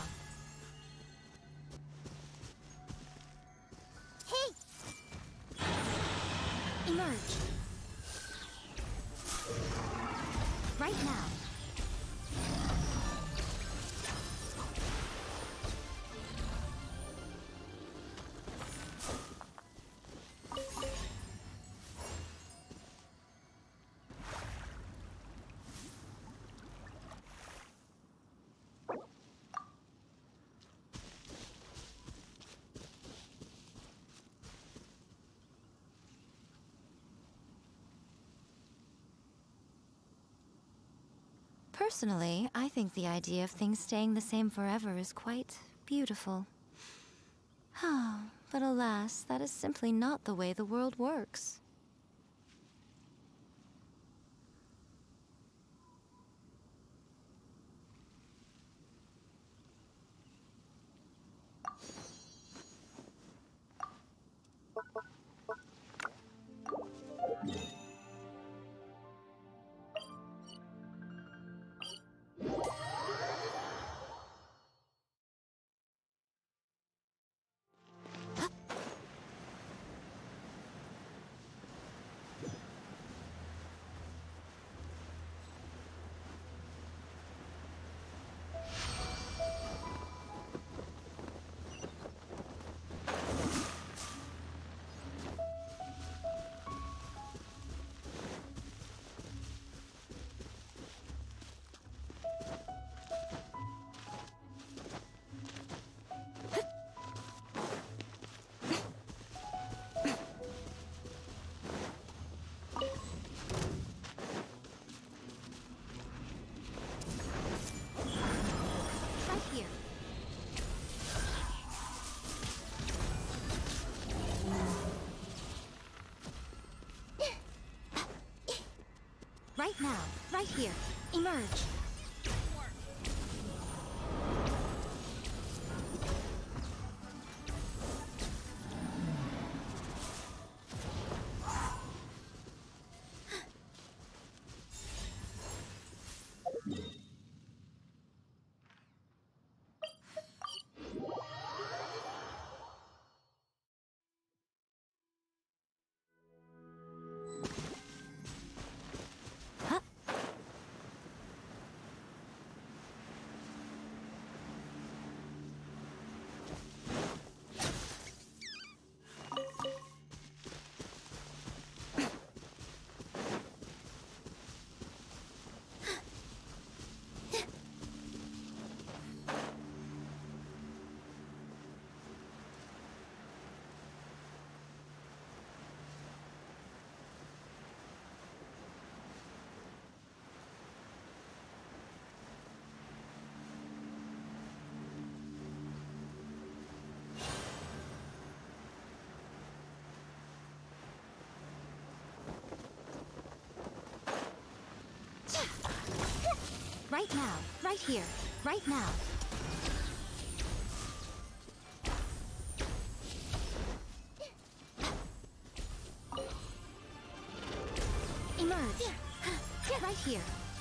Hey! Emerge. Right now. Personally, I think the idea of things staying the same forever is quite beautiful. But alas, that is simply not the way the world works. Right now, right here. Emerge. Right now, right here, right now. Emerge. Right here.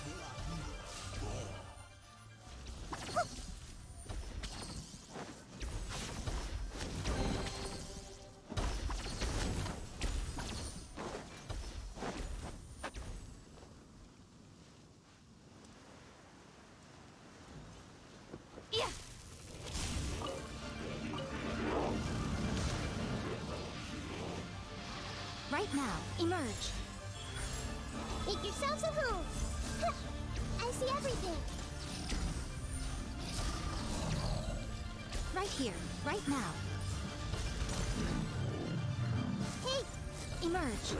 Right now, emerge. Make yourselves at home. I see everything. Right here, right now. Hey! Emerge.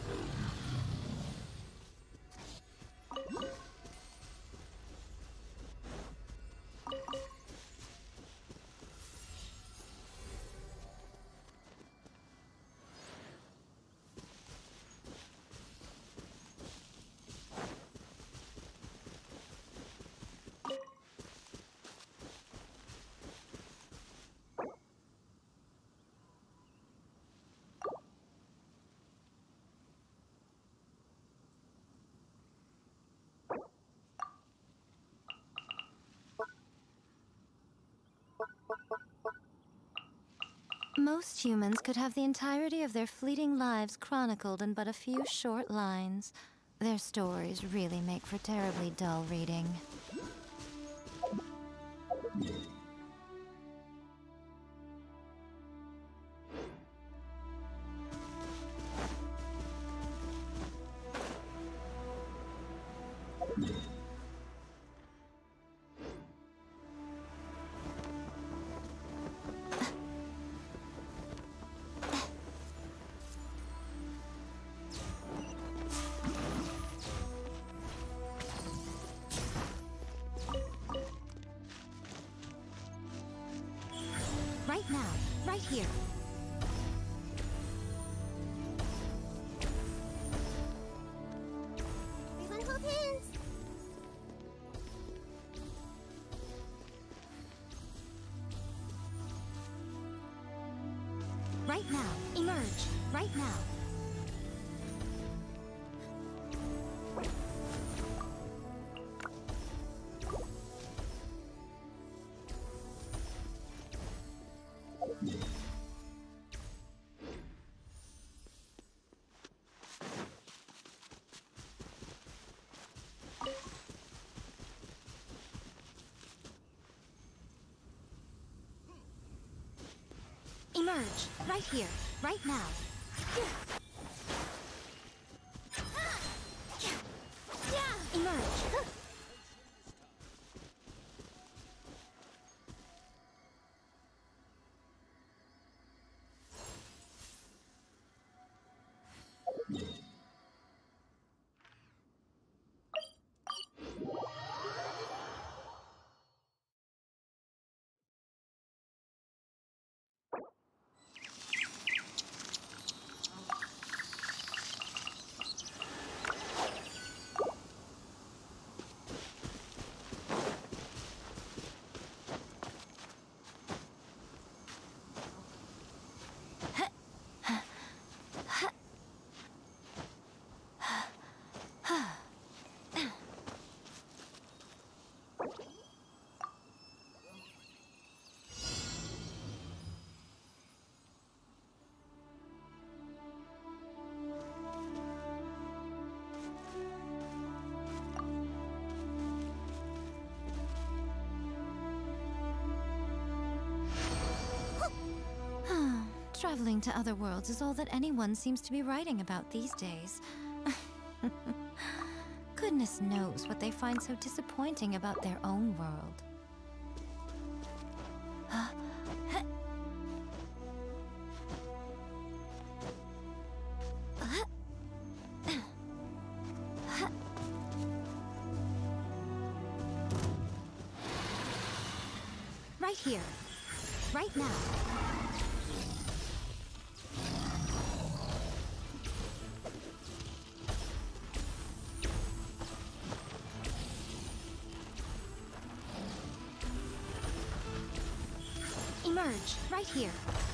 Most humans could have the entirety of their fleeting lives chronicled in but a few short lines. Their stories really make for terribly dull reading. Right now, right here. Everyone hold hands. Right now, emerge. Right now. Emerge. Right here. Right now. Emerge. Traveling to other worlds is all that anyone seems to be writing about these days. Goodness knows what they find so disappointing about their own world. Right here. Right now. Emerge, right here.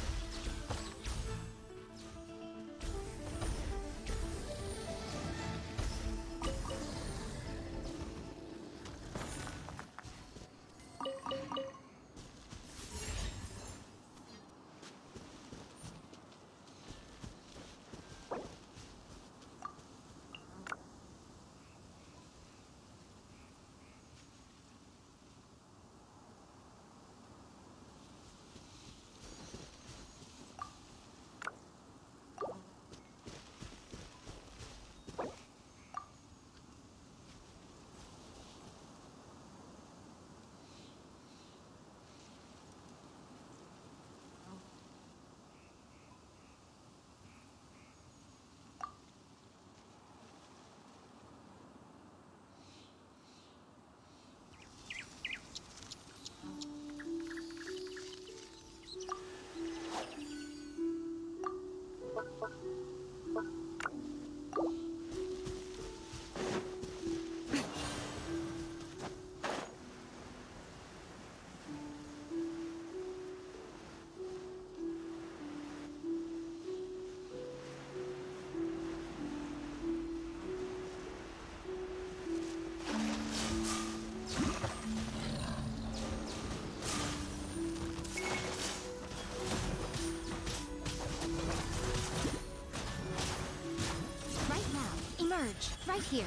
Emerge, right here.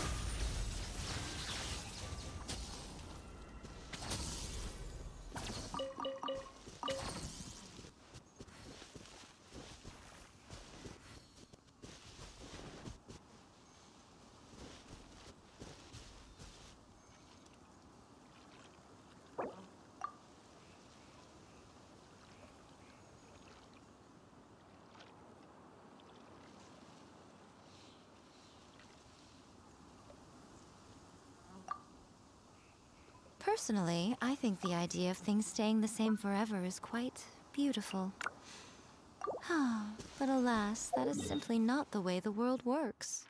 Personally, I think the idea of things staying the same forever is quite beautiful. But alas, that is simply not the way the world works.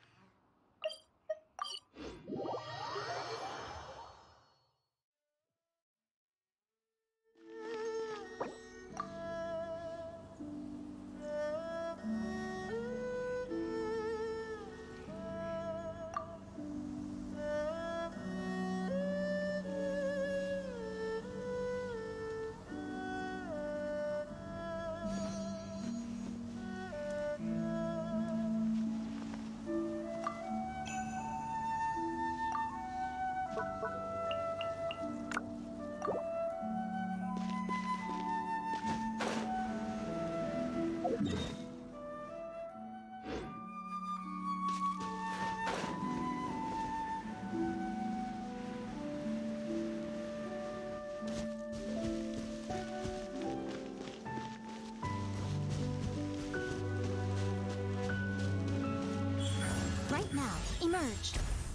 Right now, emerge.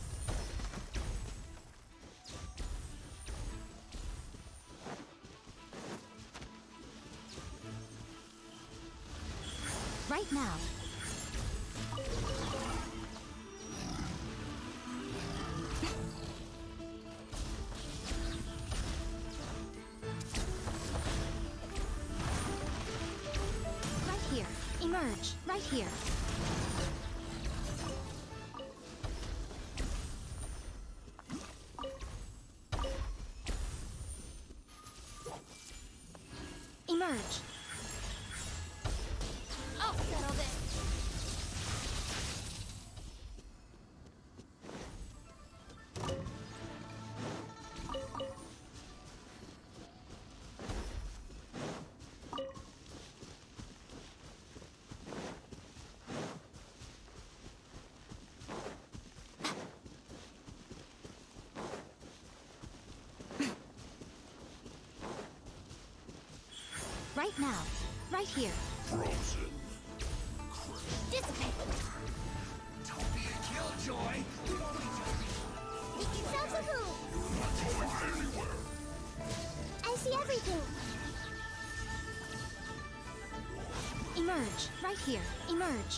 Right now. Right here. Emerge. Right here. Emerge. I'll settle this. right now. Right here. Frozen. Dissipate. Don't be a killjoy. Make yourselves a move. Not going anywhere. I see everything. Emerge. Right here. Emerge.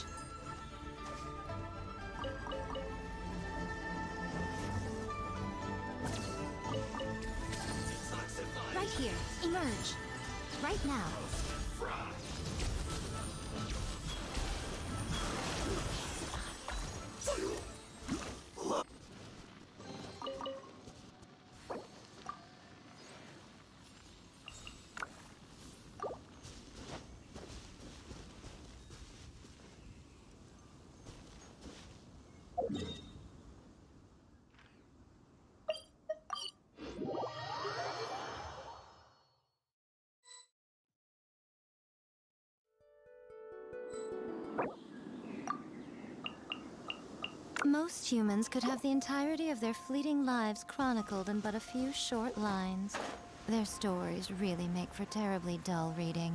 Right here. Emerge. Right now. Most humans could have the entirety of their fleeting lives chronicled in but a few short lines. Their stories really make for terribly dull reading.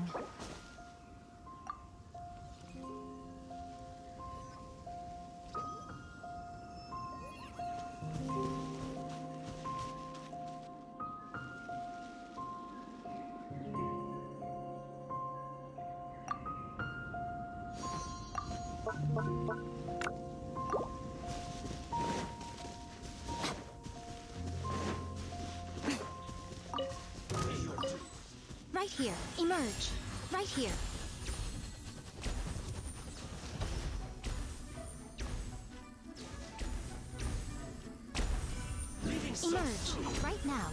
Right here. Emerge. Right here. Emerge. Right now.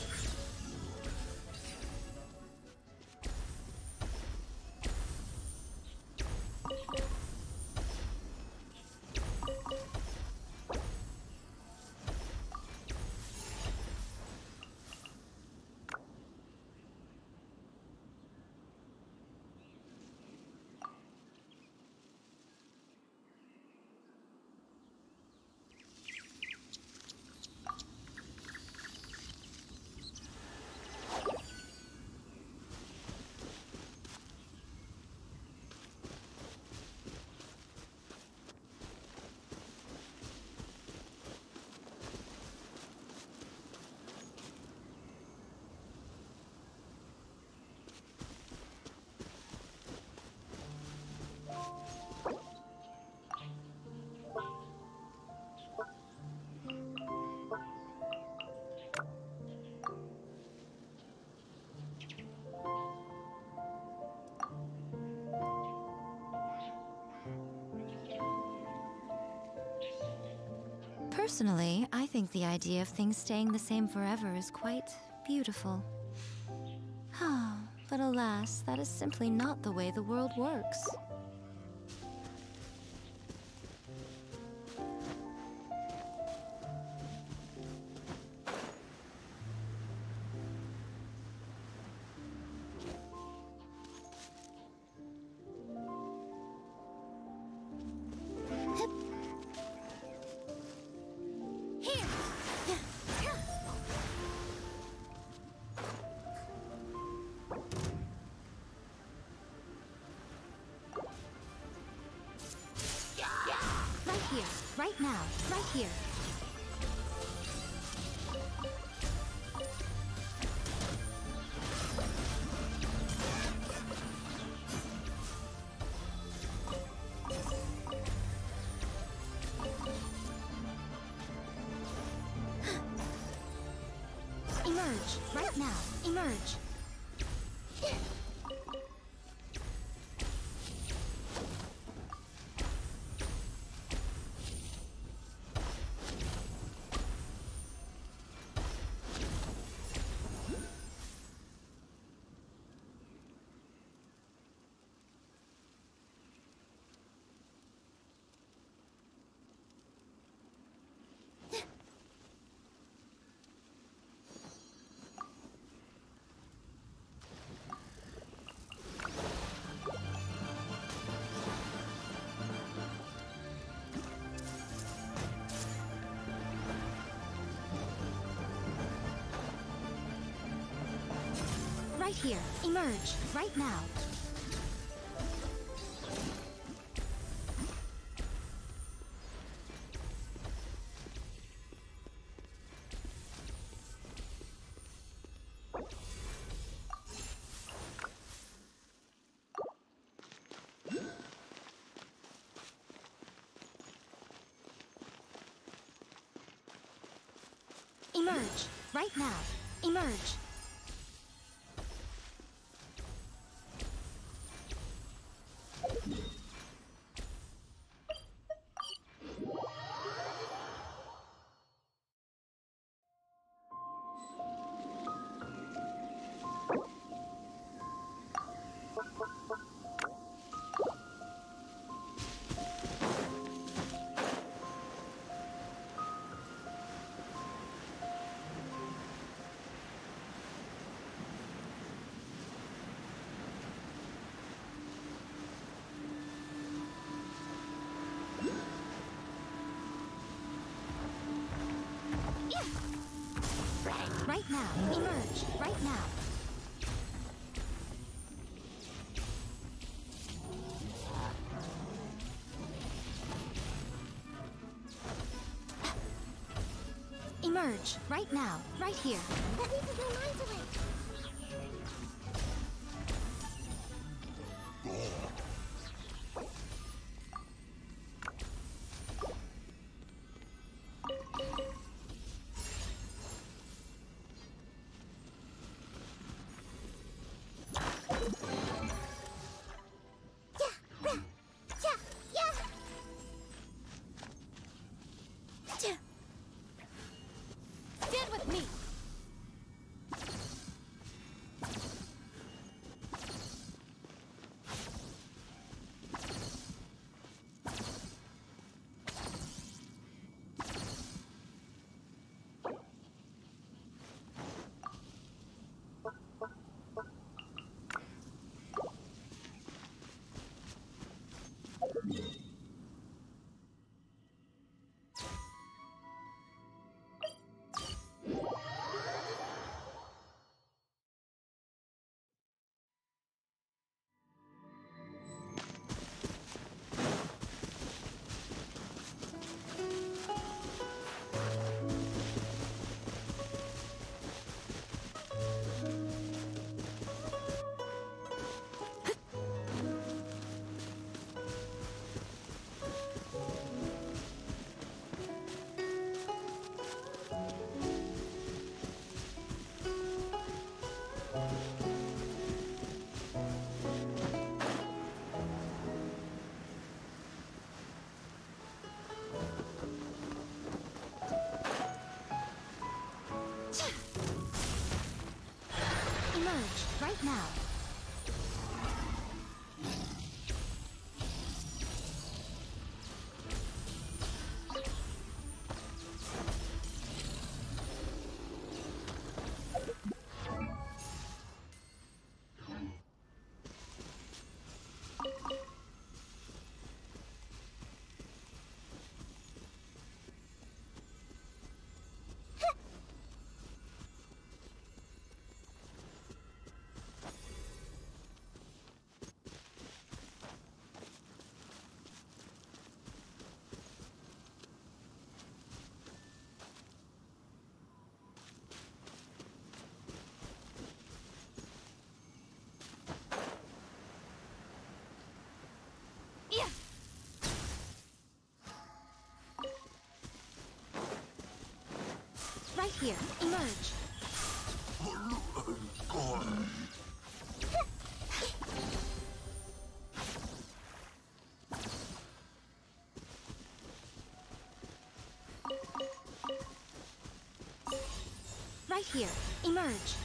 Personally, I think the idea of things staying the same forever is quite beautiful. But alas, that is simply not the way the world works. Here, right now, right here. Emerge, right now, emerge. right here. Emerge, right now. Emerge, right now. Emerge. Right now. Emerge. Right now. Emerge. Right now. Right here. That means there's no minds away. Stand with me! Emerge. Right now. Right here. Emerge. Right here. Emerge.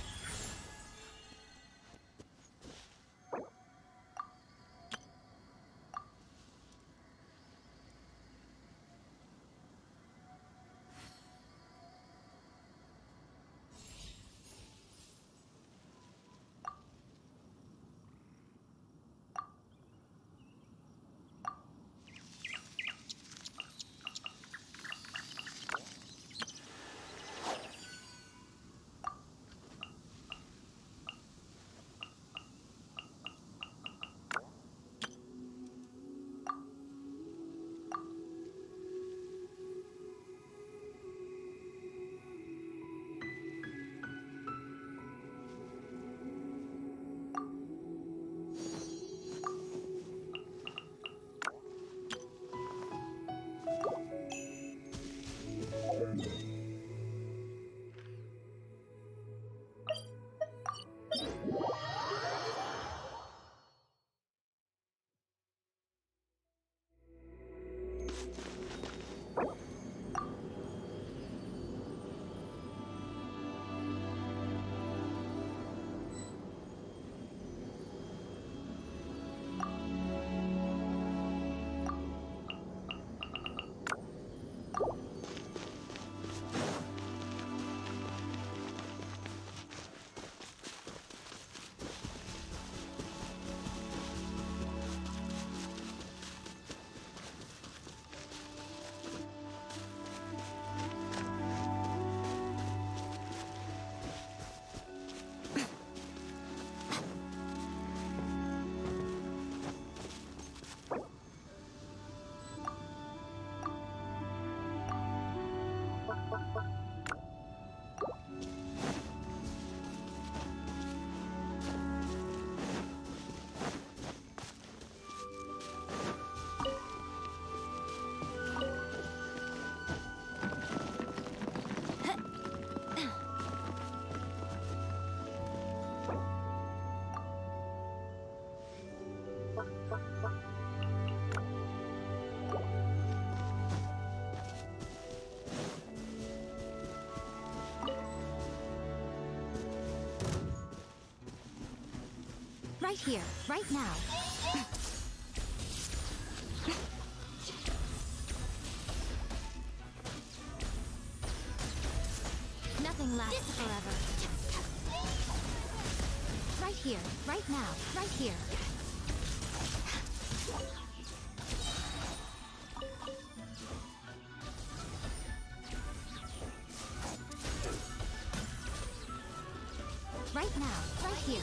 Right here, right now. Nothing lasts forever. Right here, right now, right here. Right now, right here.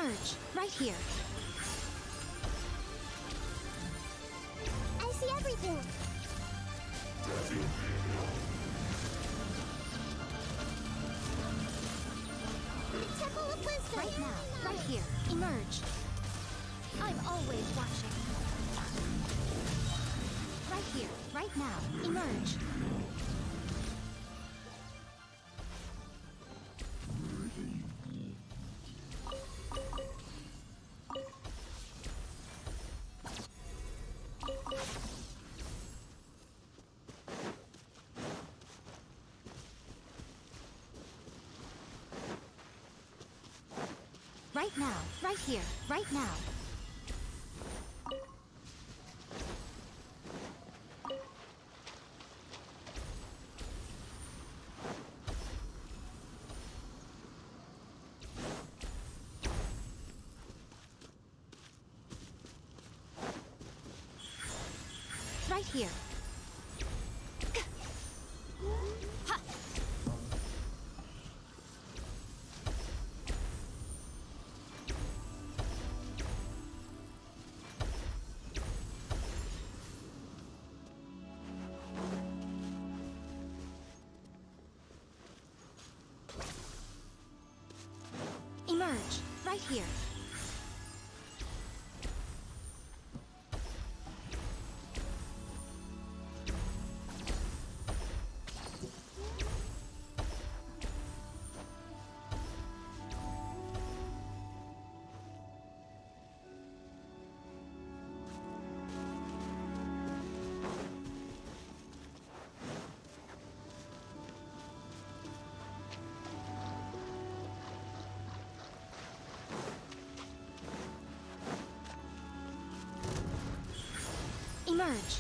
Emerge, right here. I see everything. Temple of Wisdom. Right now, right here. Emerge. I'm always watching. Right here, right now. Emerge. Right now, right here, right now. Right here. Ha! Emerge, right here. Emerge.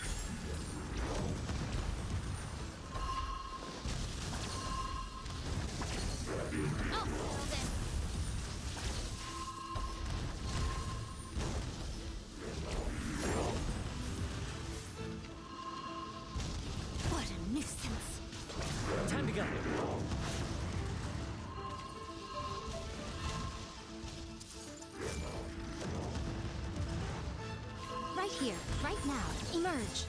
I'll handle this. What a nuisance. Time to go. Right here, right now. Emerge.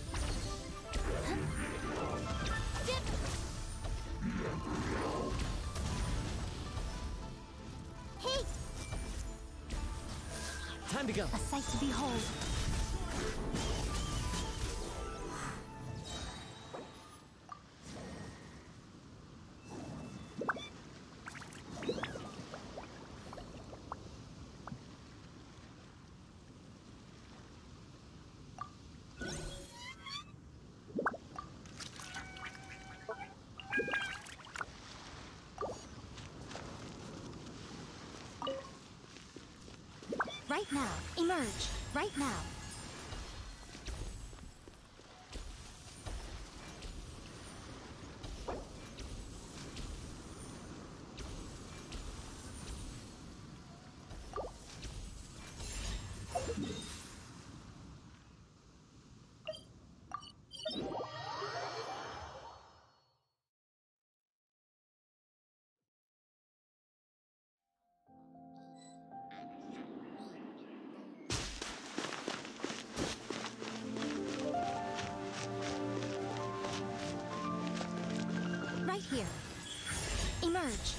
Dip. Hey, Time to go. A sight to behold. Right now. Emerge. Right now. Right here. Emerge.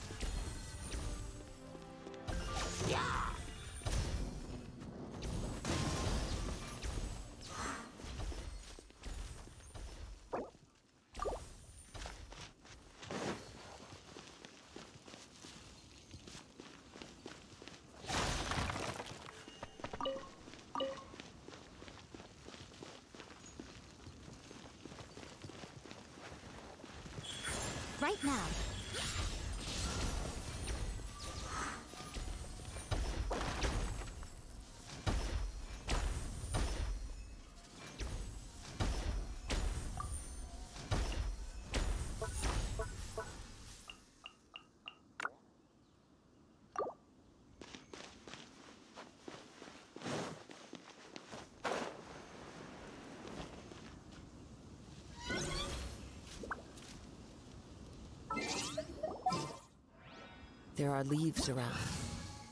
Right now. There are leaves around.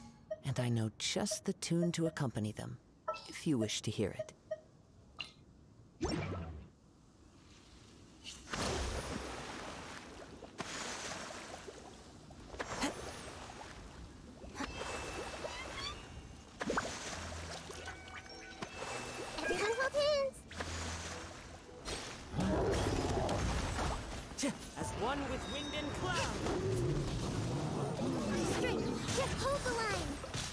and I know just the tune to accompany them, if you wish to hear it. Everyone hold hands! As one with wind and cloud. Straight! Just hold the line!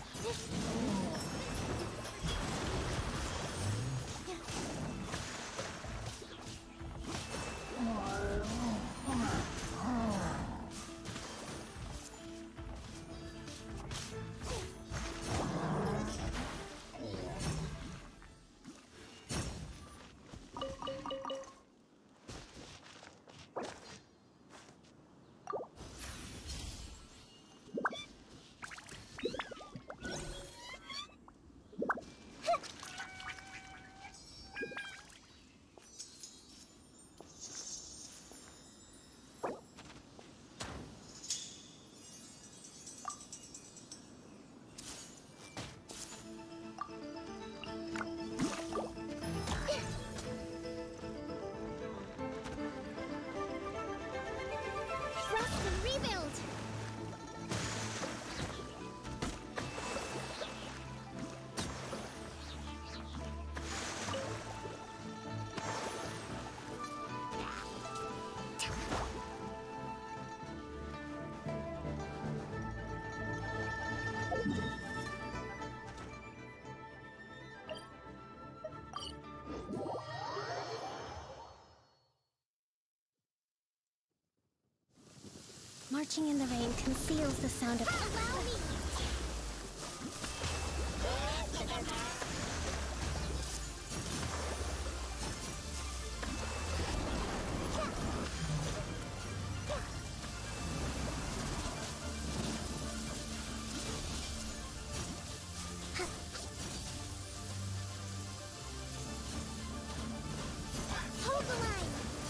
Trust and rebuild! Marching in the rain conceals the sound of... Allow me! Hold the line!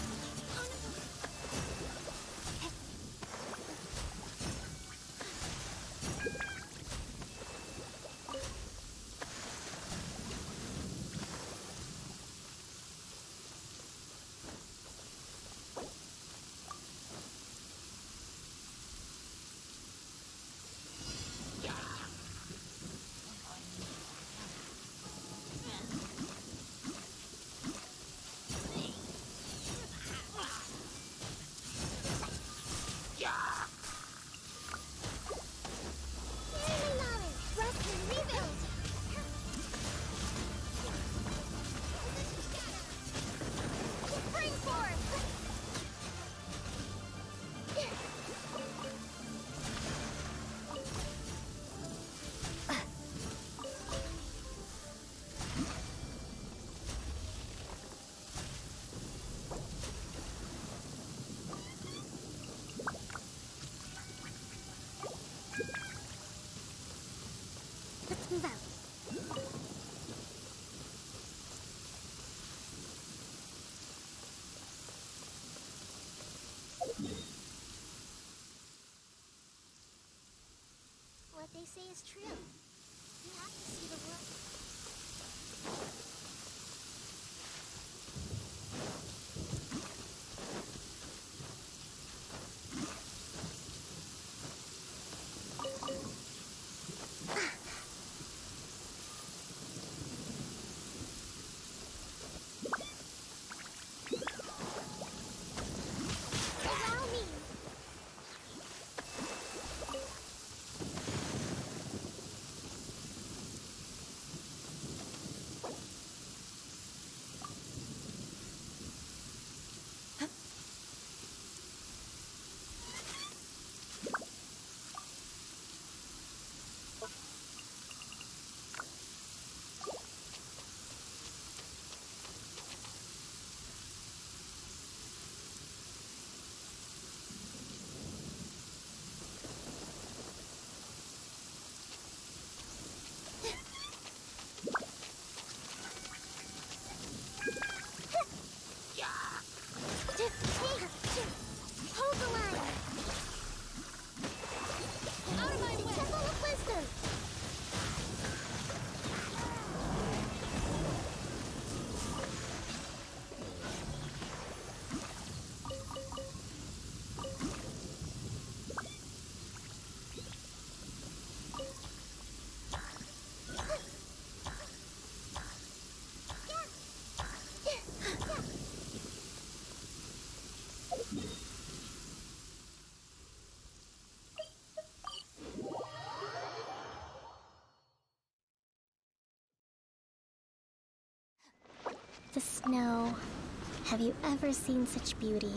Let's move out. What they say is true. You have to see the world. Allow me! No. Have you ever seen such beauty?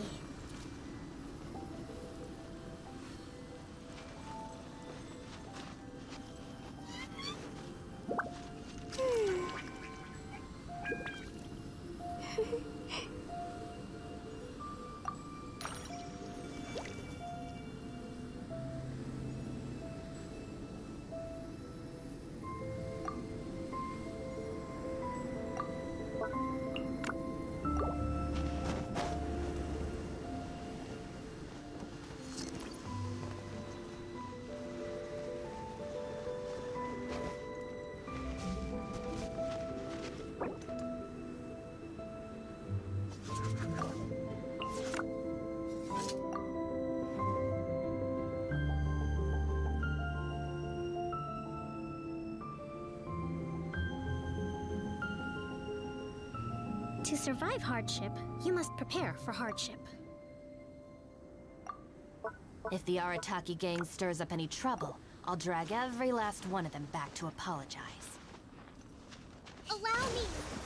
To survive hardship, you must prepare for hardship. If the Arataki gang stirs up any trouble, I'll drag every last one of them back to apologize. Allow me!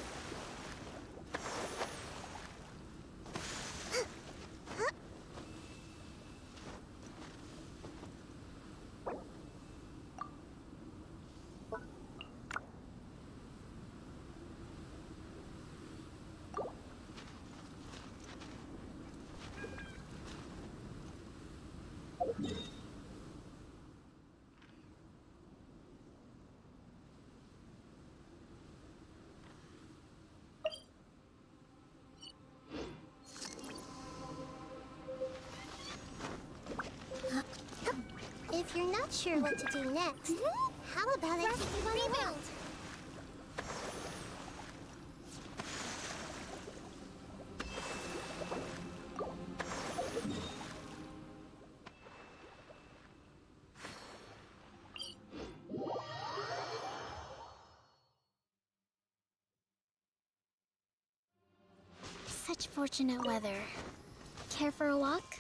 If you're not sure what to do next, how about I take you on a round? Such fortunate weather. Care for a walk?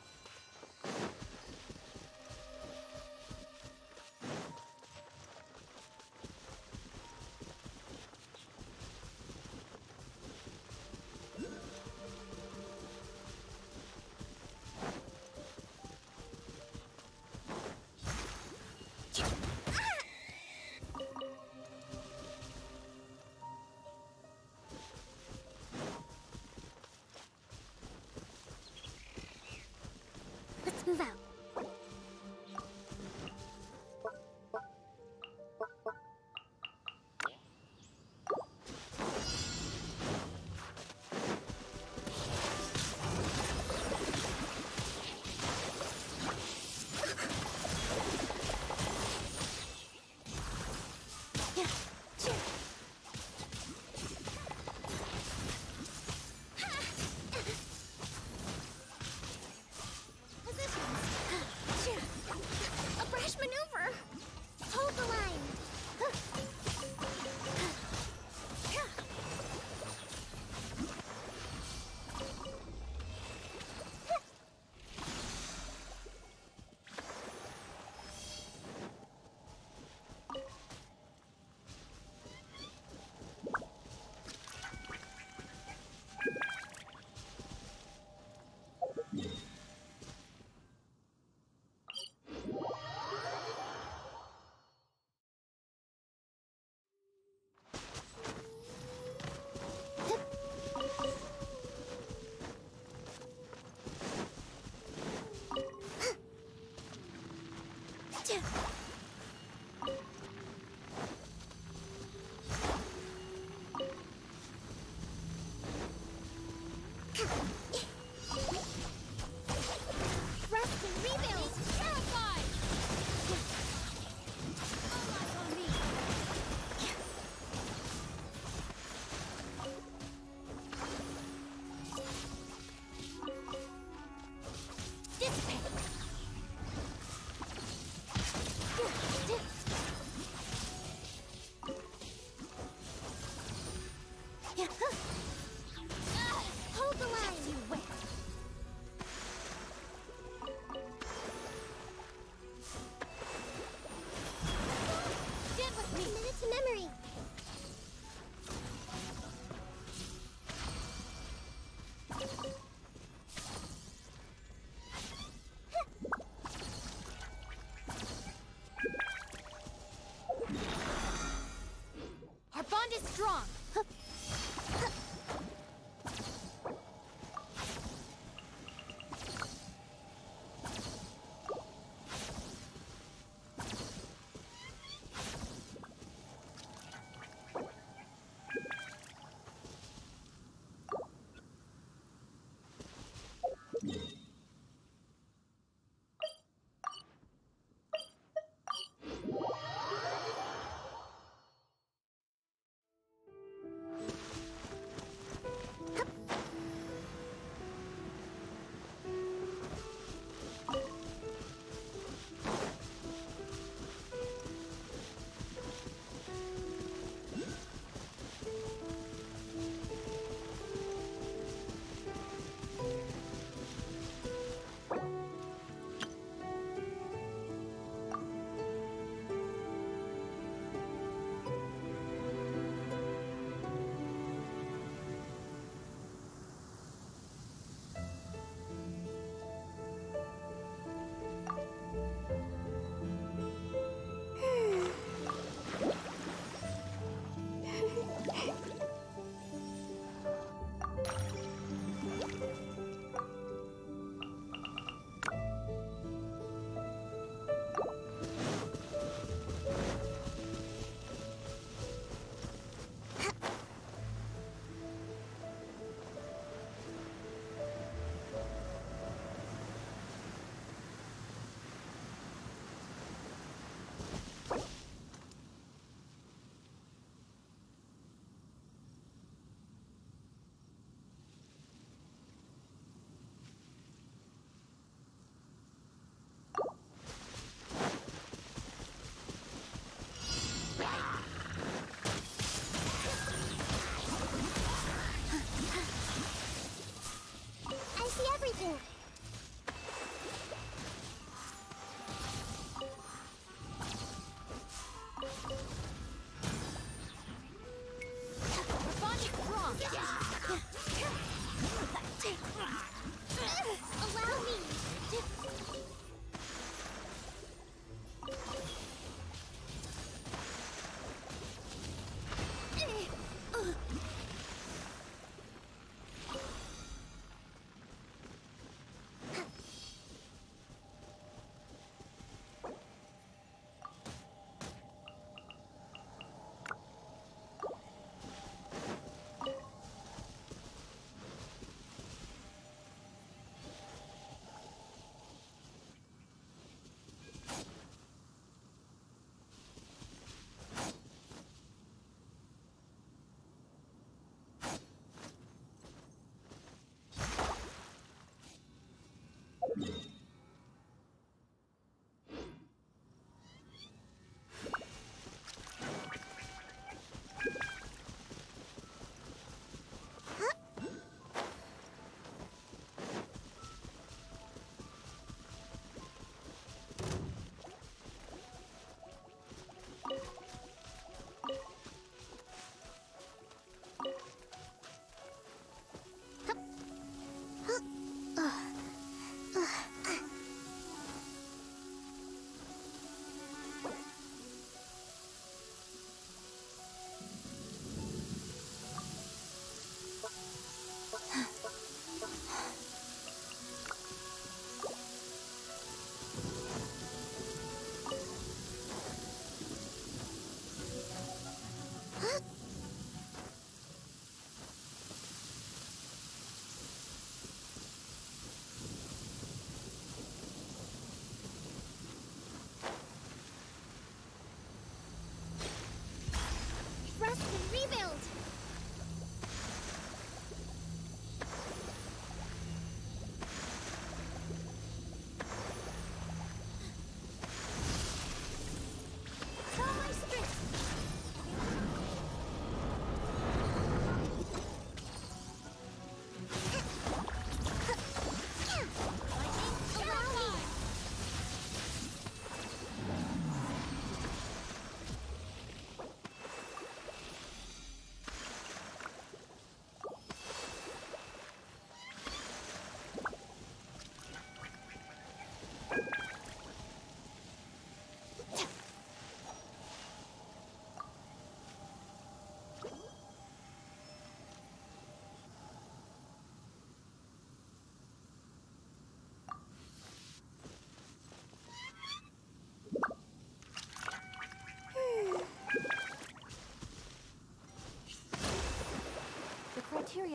Let's move out. Rest and rebuild! Terrified! All eyes on me! Dissipate!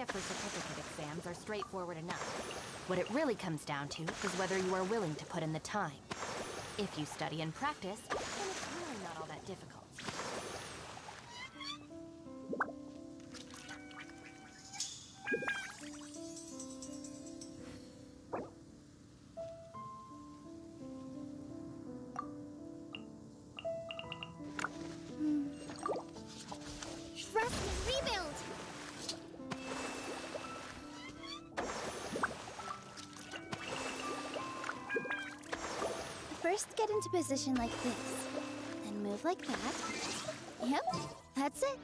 criteria for certificate exams are straightforward enough. What it really comes down to is whether you are willing to put in the time. If you study and practice, then it's really not all that difficult. Trust me, rebuild! First, get into position like this. Then move like that. Yep, that's it.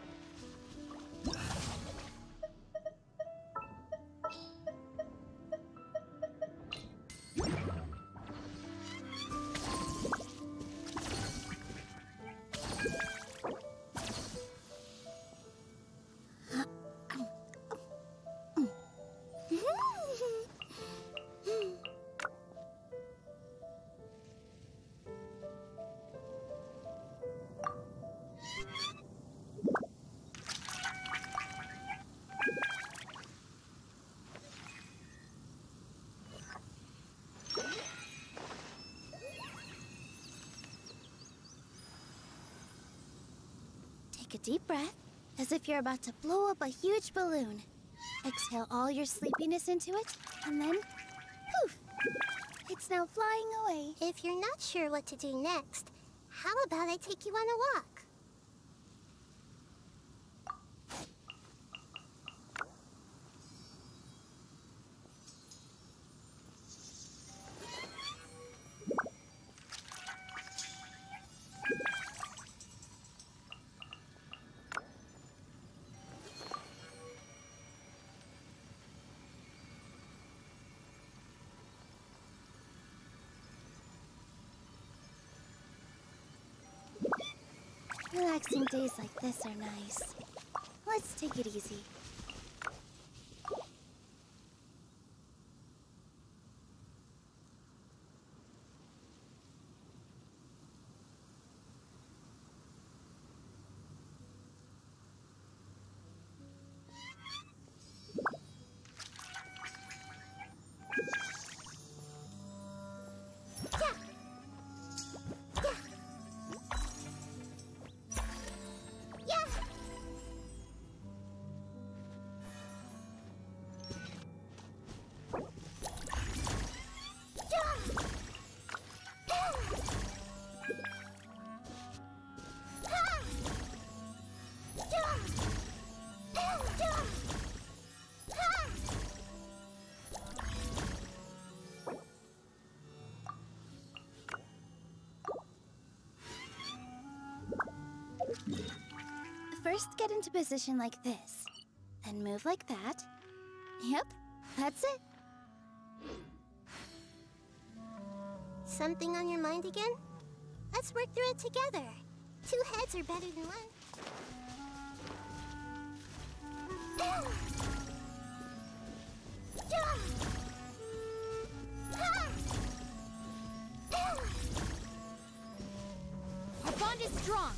Take a deep breath, as if you're about to blow up a huge balloon. Exhale all your sleepiness into it, and then, poof! It's now flying away. If you're not sure what to do next, how about I take you on a walk? Relaxing days like this are nice. Let's take it easy. First, get into position like this. Then move like that. Yep, that's it. Something on your mind again? Let's work through it together. Two heads are better than one. Our bond is strong.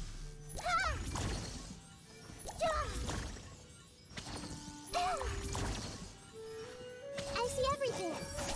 I see everything.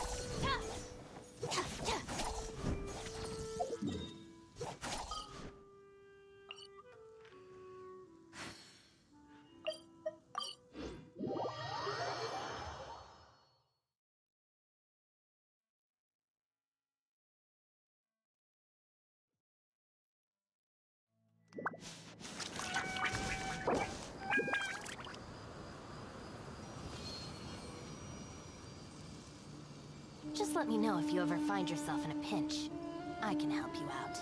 Just let me know if you ever find yourself in a pinch. I can help you out.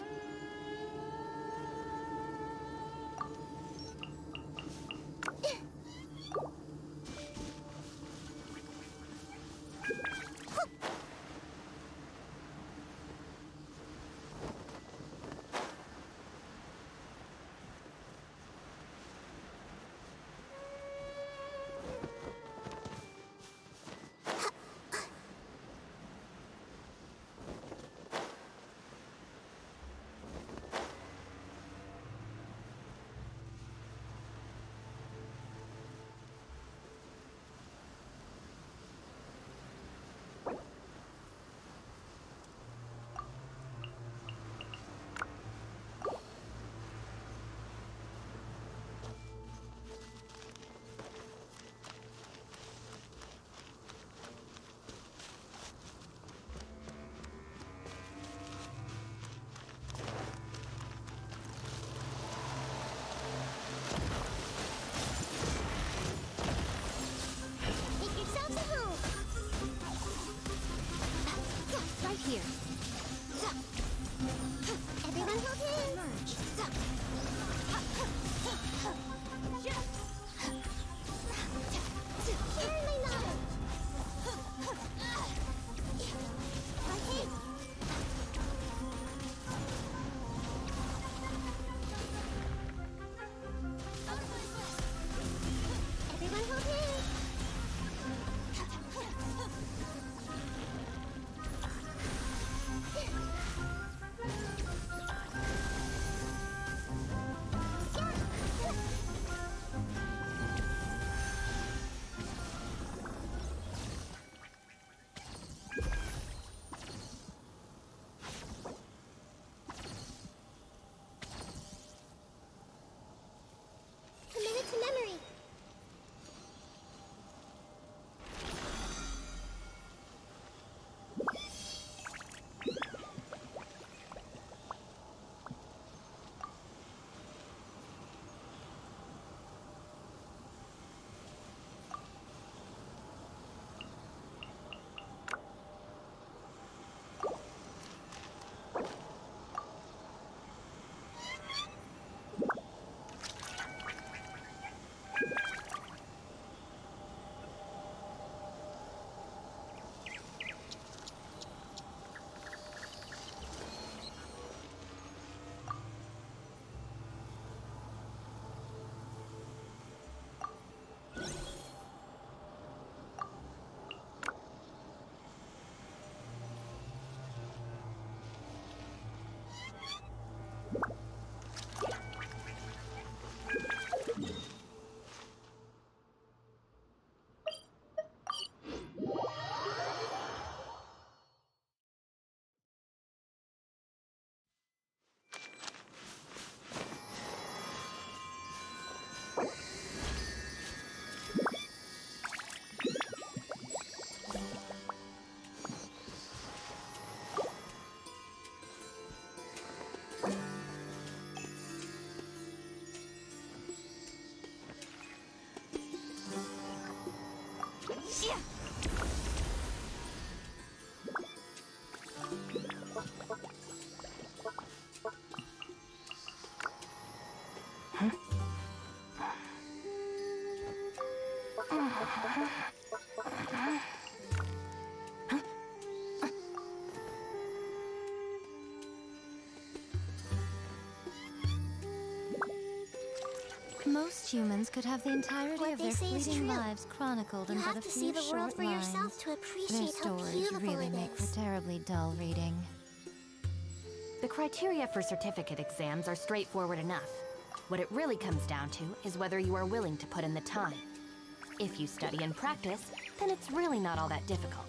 Most humans could have the entirety What of they their say is fleeting true. lives chronicled You in but have a to few see the world short for lines. yourself to Their appreciate how stories beautiful really it make for is. terribly dull reading. The criteria for certificate exams are straightforward enough. What it really comes down to is whether you are willing to put in the time. If you study and practice, then it's really not all that difficult.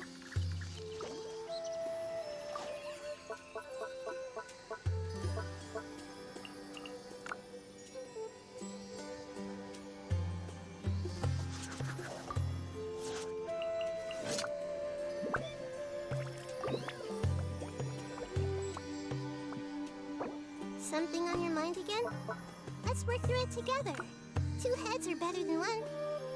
Something on your mind again? Let's work through it together. Two heads are better than one.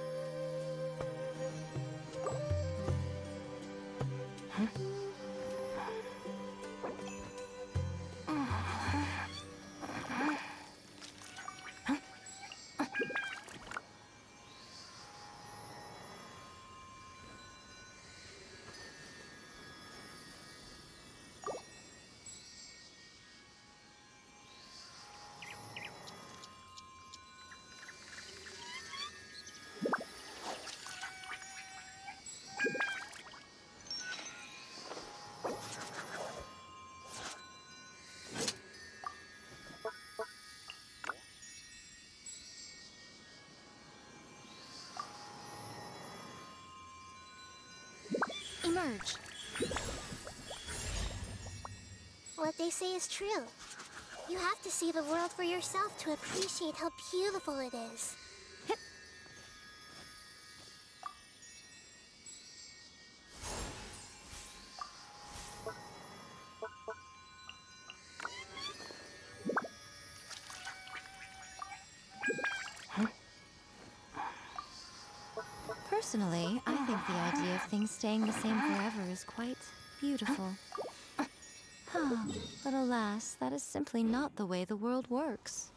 Emerge. What they say is true. You have to see the world for yourself to appreciate how beautiful it is. Personally, I think the idea of things staying the same forever is quite beautiful. But alas, that is simply not the way the world works.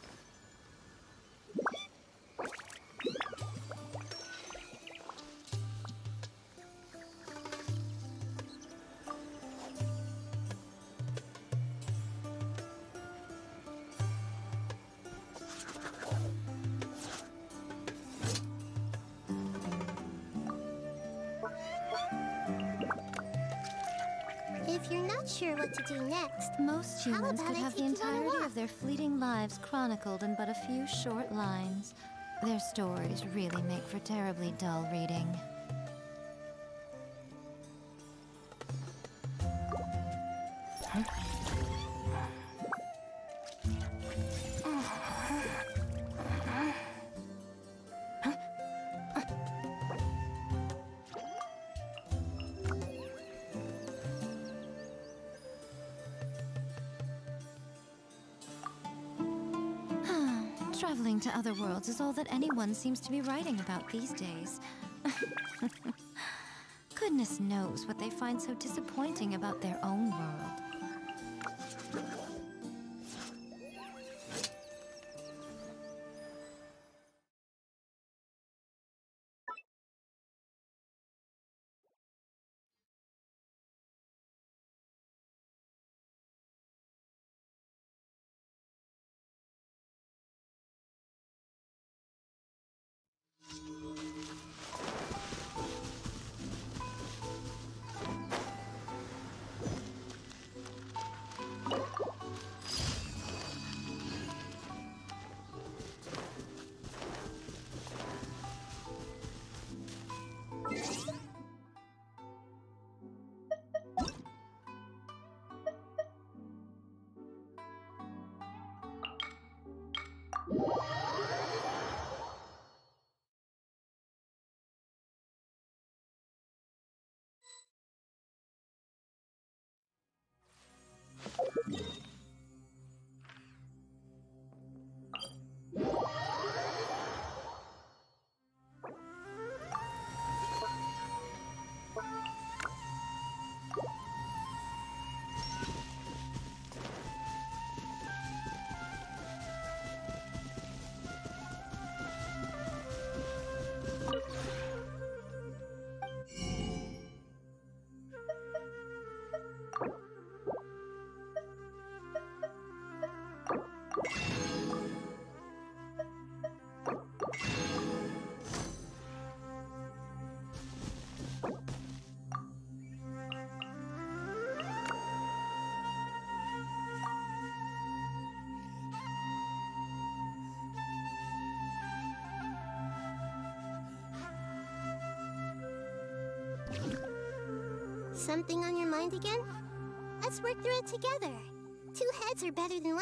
If you're not sure what to do next, Most how humans about could I have the take you on a entirety walk? of their fleeting lives chronicled in but a few short lines. Their stories really make for terribly dull reading. Traveling to other worlds is all that anyone seems to be writing about these days. Goodness knows what they find so disappointing about their own world. Something on your mind again? Let's work through it together. Two heads are better than one.